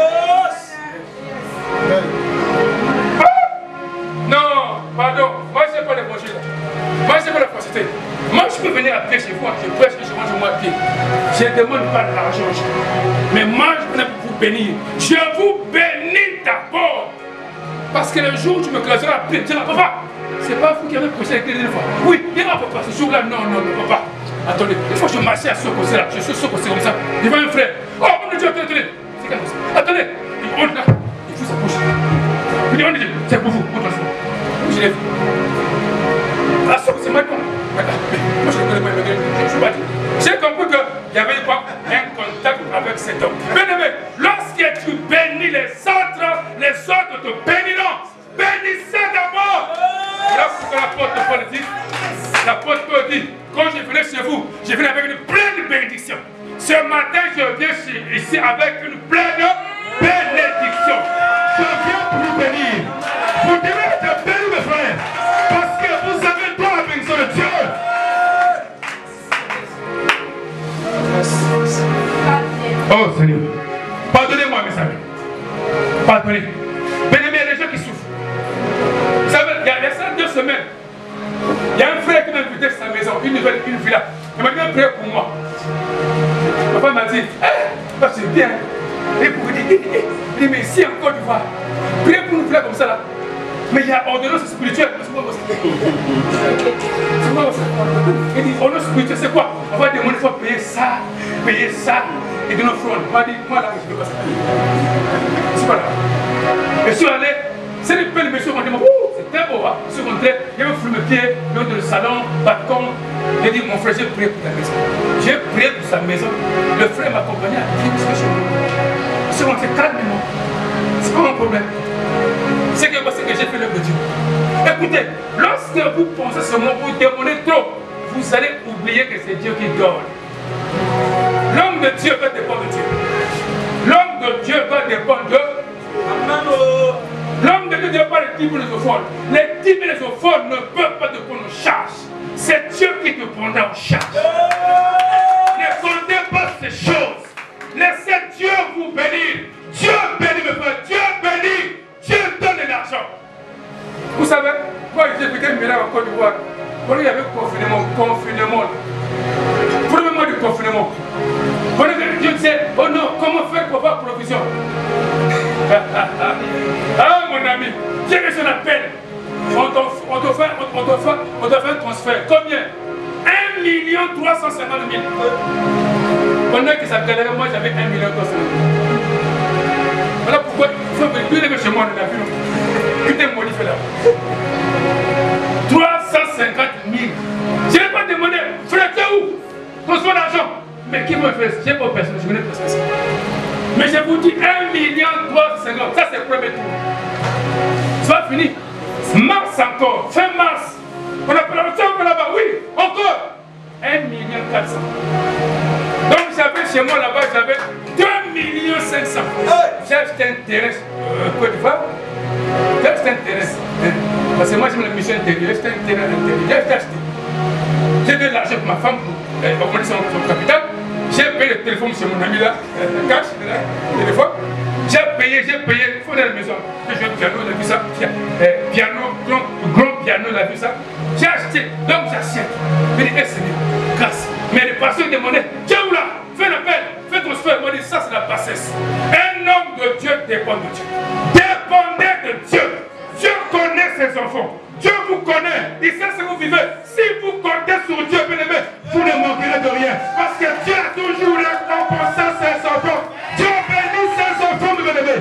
Ah! Non, pardon, moi je n'ai pas l'évangile. Moi je n'ai pas la facilité. Moi je peux venir à pied chez vous, je prêche, je mange moi à pied. Je ne demande pas de l'argent. Mais moi je viens pour vous bénir. Je vous bénis d'abord. Parce que le jour où tu me classeras à pied, tu diras, papa, c'est pas vous qui avez prêché avec les fois. Oui, il y a papa, ce jour-là, non, papa. Attendez, une fois que je marchais à ce côté là, je suis ce côté comme ça, devant un frère. Oh, mon Dieu, attendez, c'est comme ça. Attendez, il honte là, il fout sa bouche. Il dit, on dit, c'est pour vous, montre-moi. Je l'ai vu. Ah, ça, c'est maintenant. Moi, je ne connais pas, je ne suis pas dit. J'ai compris qu'il y avait pas un contact avec cet homme. Bien aimé, lorsque tu bénis les autres te béniront. Bénissez d'abord. Là, pour que l'apôtre Paul dit, l'apôtre Paul dit, quand je venais chez vous, je venais avec une pleine bénédiction. Ce matin, je viens ici avec une pleine bénédiction. Je viens pour vous bénir. Vous devez être bénis, mes frères, parce que vous avez droit à la bénédiction de Dieu. Oh Seigneur, pardonnez-moi, mes amis. Pardonnez. Bien-aimés, il y a des gens qui souffrent. Vous savez, il y a ça 2 semaines. Il y a un frère qui m'a invité à sa maison, une villa. Il m'a dit un prière pour moi. Ma femme m'a dit, c'est bien. Et pour dire, il dit, mais ici en Côte d'Ivoire, priez pour une villa comme ça là. Mais il y a ordonnance spirituelle. C'est quoi ça? Il dit, ordonnance spirituelle, c'est quoi? On va demander, il faut payer ça, et de nos fronts. On m'a dit, moi là, je ne veux pas ça. C'est pas là. Je suis allé, c'est les belles messieurs qui m'ont dit, c'est très beau, hein. Je suis rentré, il y avait un mes pieds, dans le salon, balcon. J'ai dit, mon frère, j'ai prié pour ta maison. J'ai prié pour sa maison. Le frère m'a accompagné à prier pour sa maison. Je suis rentré calmement. C'est pas mon problème. C'est que j'ai fait l'œuvre de Dieu. Écoutez, lorsque vous pensez seulement vous demandez trop, vous allez oublier que c'est Dieu qui donne. L'homme de Dieu va dépendre de Dieu. L'homme de Dieu va dépendre de l'homme de Dieu ne doit pas les 10 000 offrandes. Les 10 000 offrandes ne peuvent pas te prendre en charge. C'est Dieu qui te prendra en charge. Ne comptez pas ces choses. Laissez Dieu vous bénir. Dieu bénit mes frères. Dieu bénit. Dieu donne de l'argent. Vous savez, moi j'ai vécu un miracle en Côte d'Ivoire. Quand il y avait confinement. Premier mois de confinement. Dieu disait, oh non, comment faire pour avoir provision? Ah mon ami, j'ai reçu un appel. On doit faire un transfert. Combien? 1 350 000. Pendant que ça galérait, moi j'avais 1 350 000. Voilà pourquoi il faut venir chez moi dans la ville. Tout est modifié là. 350 000. Je n'ai pas demandé, frère, tu es où? Transfert d'argent. Mais qui me fait? Je n'ai pas personne, je venais de faire ça. Mais je vous dis 1 350 000. Ça c'est le premier tour. Ça va finir. Mars encore, fin mars. On appelle là-bas, oui, encore 1 400 000. Donc j'avais chez moi là-bas, j'avais 2 500 000. J'ai acheté un terrain Côte d'Ivoire. J'ai acheté un terrain. Parce que moi j'ai une mission intérieure, j'ai acheté un terrain intérieur. J'ai acheté. J'ai donné de l'argent pour ma femme pour augmenter son capital. J'ai payé le téléphone chez mon ami là, cash, le téléphone. J'ai payé, il faut dans la maison. J'ai joué piano, il a vu ça. Piano, grand piano, il a vu ça. J'ai acheté, donc j'achète. Je dis, Seigneur, grâce. Mais le pasteur demandait, tiens où là, fais l'appel, fais ton souhait. Moi, je dis, ça c'est la bassesse. Un homme de Dieu dépend de Dieu. Dépendez de Dieu. Dieu connaît ses enfants. Dieu vous connaît. Il sait ce que vous vivez. Si vous comptez sur Dieu, bien-aimé, vous ne manquerez de rien. Parce que Dieu a toujours récompensé ses enfants. Dieu bénit ses enfants, bien-aimé.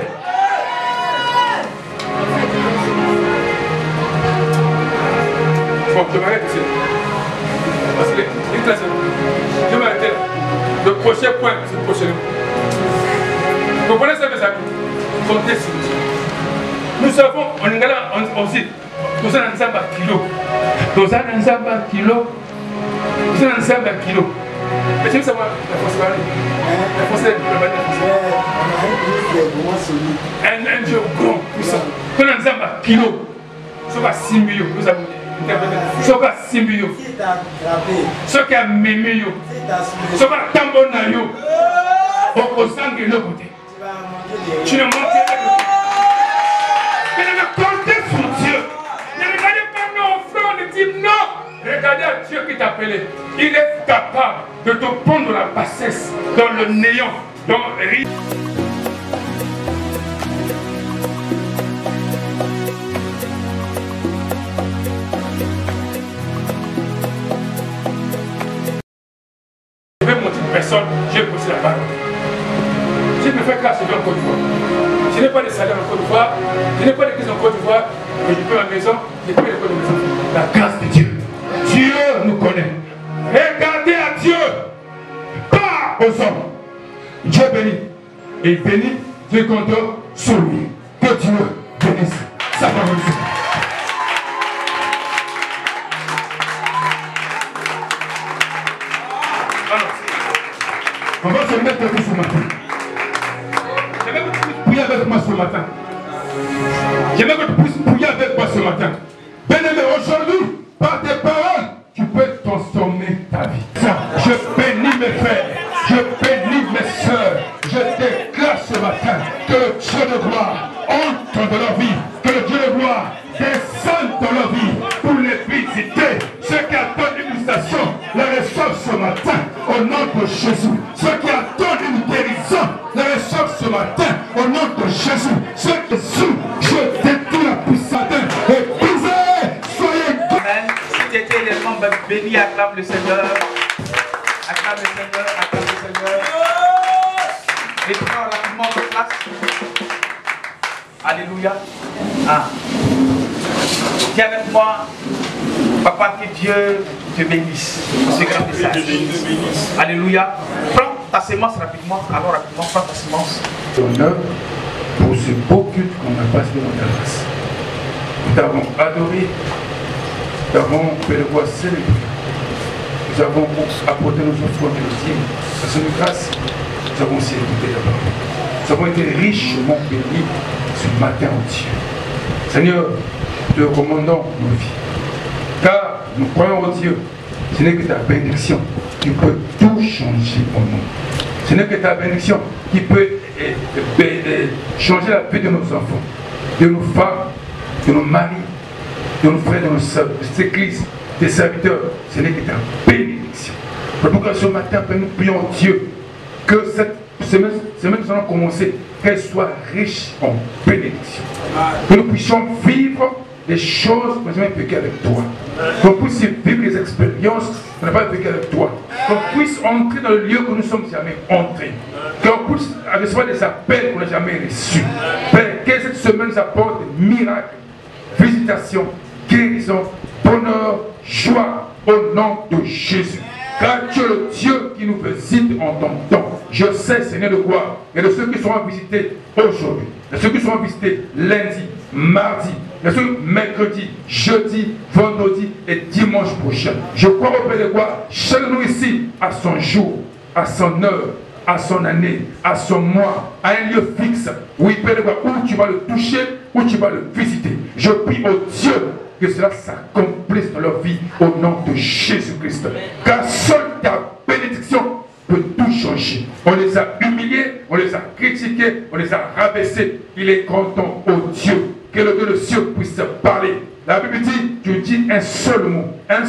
Bon, je m'arrête ici. Parce que je m'arrête là. Le prochain point, c'est le prochain. Vous comprenez ça, mes amis? Comptez sur Dieu. Nous savons, on est là, on dit, nous sommes ensemble à kilo. Nous sommes ensemble à kilo. Nous sommes ensemble à kilo. Mais tu veux savoir la force parler? La force est un Dieu grand, puissant. Nous sommes ensemble à kilo. Nous sommes à 6 millions. Nous avons interprété. Nous sommes à 6 millions. Ceux qui ont mémé, ceux qui ont tambonné, au sang de l'autre côté. Tu ne montes pas. Mais ne comptez sur Dieu. Ne regardez pas nos frères, ne dites non. Regardez à Dieu qui t'a appelé. Il est capable de te prendre la bassesse, dans le néant, dans le risque. Je vais montrer une personne, j'ai posé la parole. Je me fais grâce en Côte d'Ivoire. Je n'ai pas de salaire en Côte d'Ivoire, je n'ai pas d'église en Côte d'Ivoire, mais je peux à la maison, je peux l'école de maison. La grâce de Dieu. Dieu nous connaît. Regardez à Dieu, pas aux hommes. Dieu bénit. Et il bénit, Dieu compte sur lui. Que Dieu bénisse sa parole. Alors, on va se mettre debout ce matin. J'aimerais que tu puisses prier avec moi ce matin. J'aimerais que tu puisses prier avec moi ce matin. Bien-aimé, aujourd'hui, par tes paroles, tu peux transformer ta vie. Je bénis mes frères, je bénis mes soeurs, je déclare ce matin que le Dieu de gloire entre dans leur vie, que le Dieu de gloire descende dans leur vie pour les visiter. Ceux qui attendent une visitation, la reçoivent ce matin au nom de Jésus. Ceux qui attendent une guérison, la reçoivent ce matin au nom de Jésus. Ceux qui sont, je détruis la puissance et brisez, soyez Amen. Si tu étais également béni, acclame le Seigneur. Acclame le Seigneur, acclame le Seigneur. Et prends rapidement de place. Alléluia. Ah. Dis avec moi, papa, que Dieu te bénisse. Ce grand message. Alléluia. Prends ta sémence rapidement. Alors rapidement, prends ta sémence. Honneur pour ce beau culte qu'on a passé dans ta grâce. Nous t'avons adoré, nous avons fait le voir célébrer. Nous avons apporté nos offres de à son grâce. Nous avons aussi écouté la parole. Nous avons été richement bénis ce matin entier. Seigneur, te recommandons nos vies. Car nous croyons au Dieu. Ce n'est que ta bénédiction qui peut tout changer pour nous. Ce n'est que ta bénédiction qui peut changer la vie de nos enfants, de nos femmes, de nos maris, de nos frères, de nos soeurs, de cette église, des serviteurs. Ce n'est que ta bénédiction. C'est pourquoi ce matin, nous prions Dieu que cette semaine que nous allons commencer, qu'elle soit riche en bénédiction. Que nous puissions vivre des choses que nous avons vécues avec toi. Qu'on puisse vivre des expériences qu'on n'a pas vécues avec toi. Qu'on puisse entrer dans le lieu que nous ne sommes jamais entrés. Qu'on puisse recevoir des appels qu'on n'a jamais reçus. Père, que cette semaine nous apporte des miracles, visitations, guérison, bonheur, joie au nom de Jésus. Car tu es le Dieu qui nous visite en ton temps. Je sais, Seigneur de gloire, et de ceux qui seront visités aujourd'hui, de ceux qui seront visités lundi, mardi, de ceux mercredi, jeudi, vendredi et dimanche prochain. Je crois au Père de gloire, chacun de nous ici, à son jour, à son heure, à son année, à son mois, à un lieu fixe. Oui, Père de gloire, où tu vas le toucher, où tu vas le visiter. Je prie au Dieu que cela s'accomplisse dans leur vie au nom de Jésus-Christ. Car seule ta bénédiction peut tout changer. On les a humiliés, on les a critiqués, on les a rabaissés. Il est grand temps au Dieu, que le Dieu de cieux puisse parler. La Bible dit, tu dis un seul mot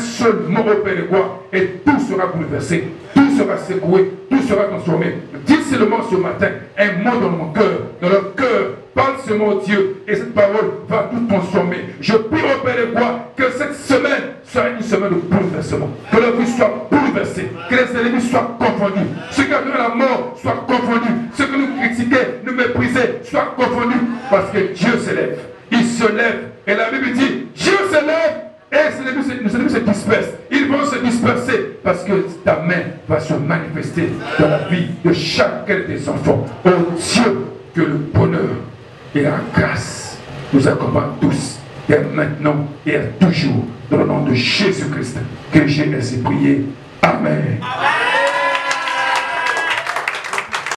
au Père de gloire, et tout sera bouleversé, tout sera secoué, tout sera transformé. Dis seulement ce matin un mot dans mon cœur, dans leur cœur. Parle ce mot au Dieu et cette parole va tout transformer. Je prie au Père de gloire que cette semaine soit une semaine de bouleversement. Que la vie soit bouleversée, que les ennemis soient confondus. Ceux qui ont la mort soient confondus. Ceux que nous critiquaient, nous méprisaient, soient confondus. Parce que Dieu s'élève. Il se lève. Et la Bible dit, Dieu se lève et les ennemis se dispersent. Ils vont se disperser parce que ta main va se manifester dans la vie de chacun des enfants. Oh Dieu, que le bonheur et la grâce nous accompagnent tous, et maintenant et à toujours, dans le nom de Jésus-Christ, que j'ai ainsi prié. Amen. Amen.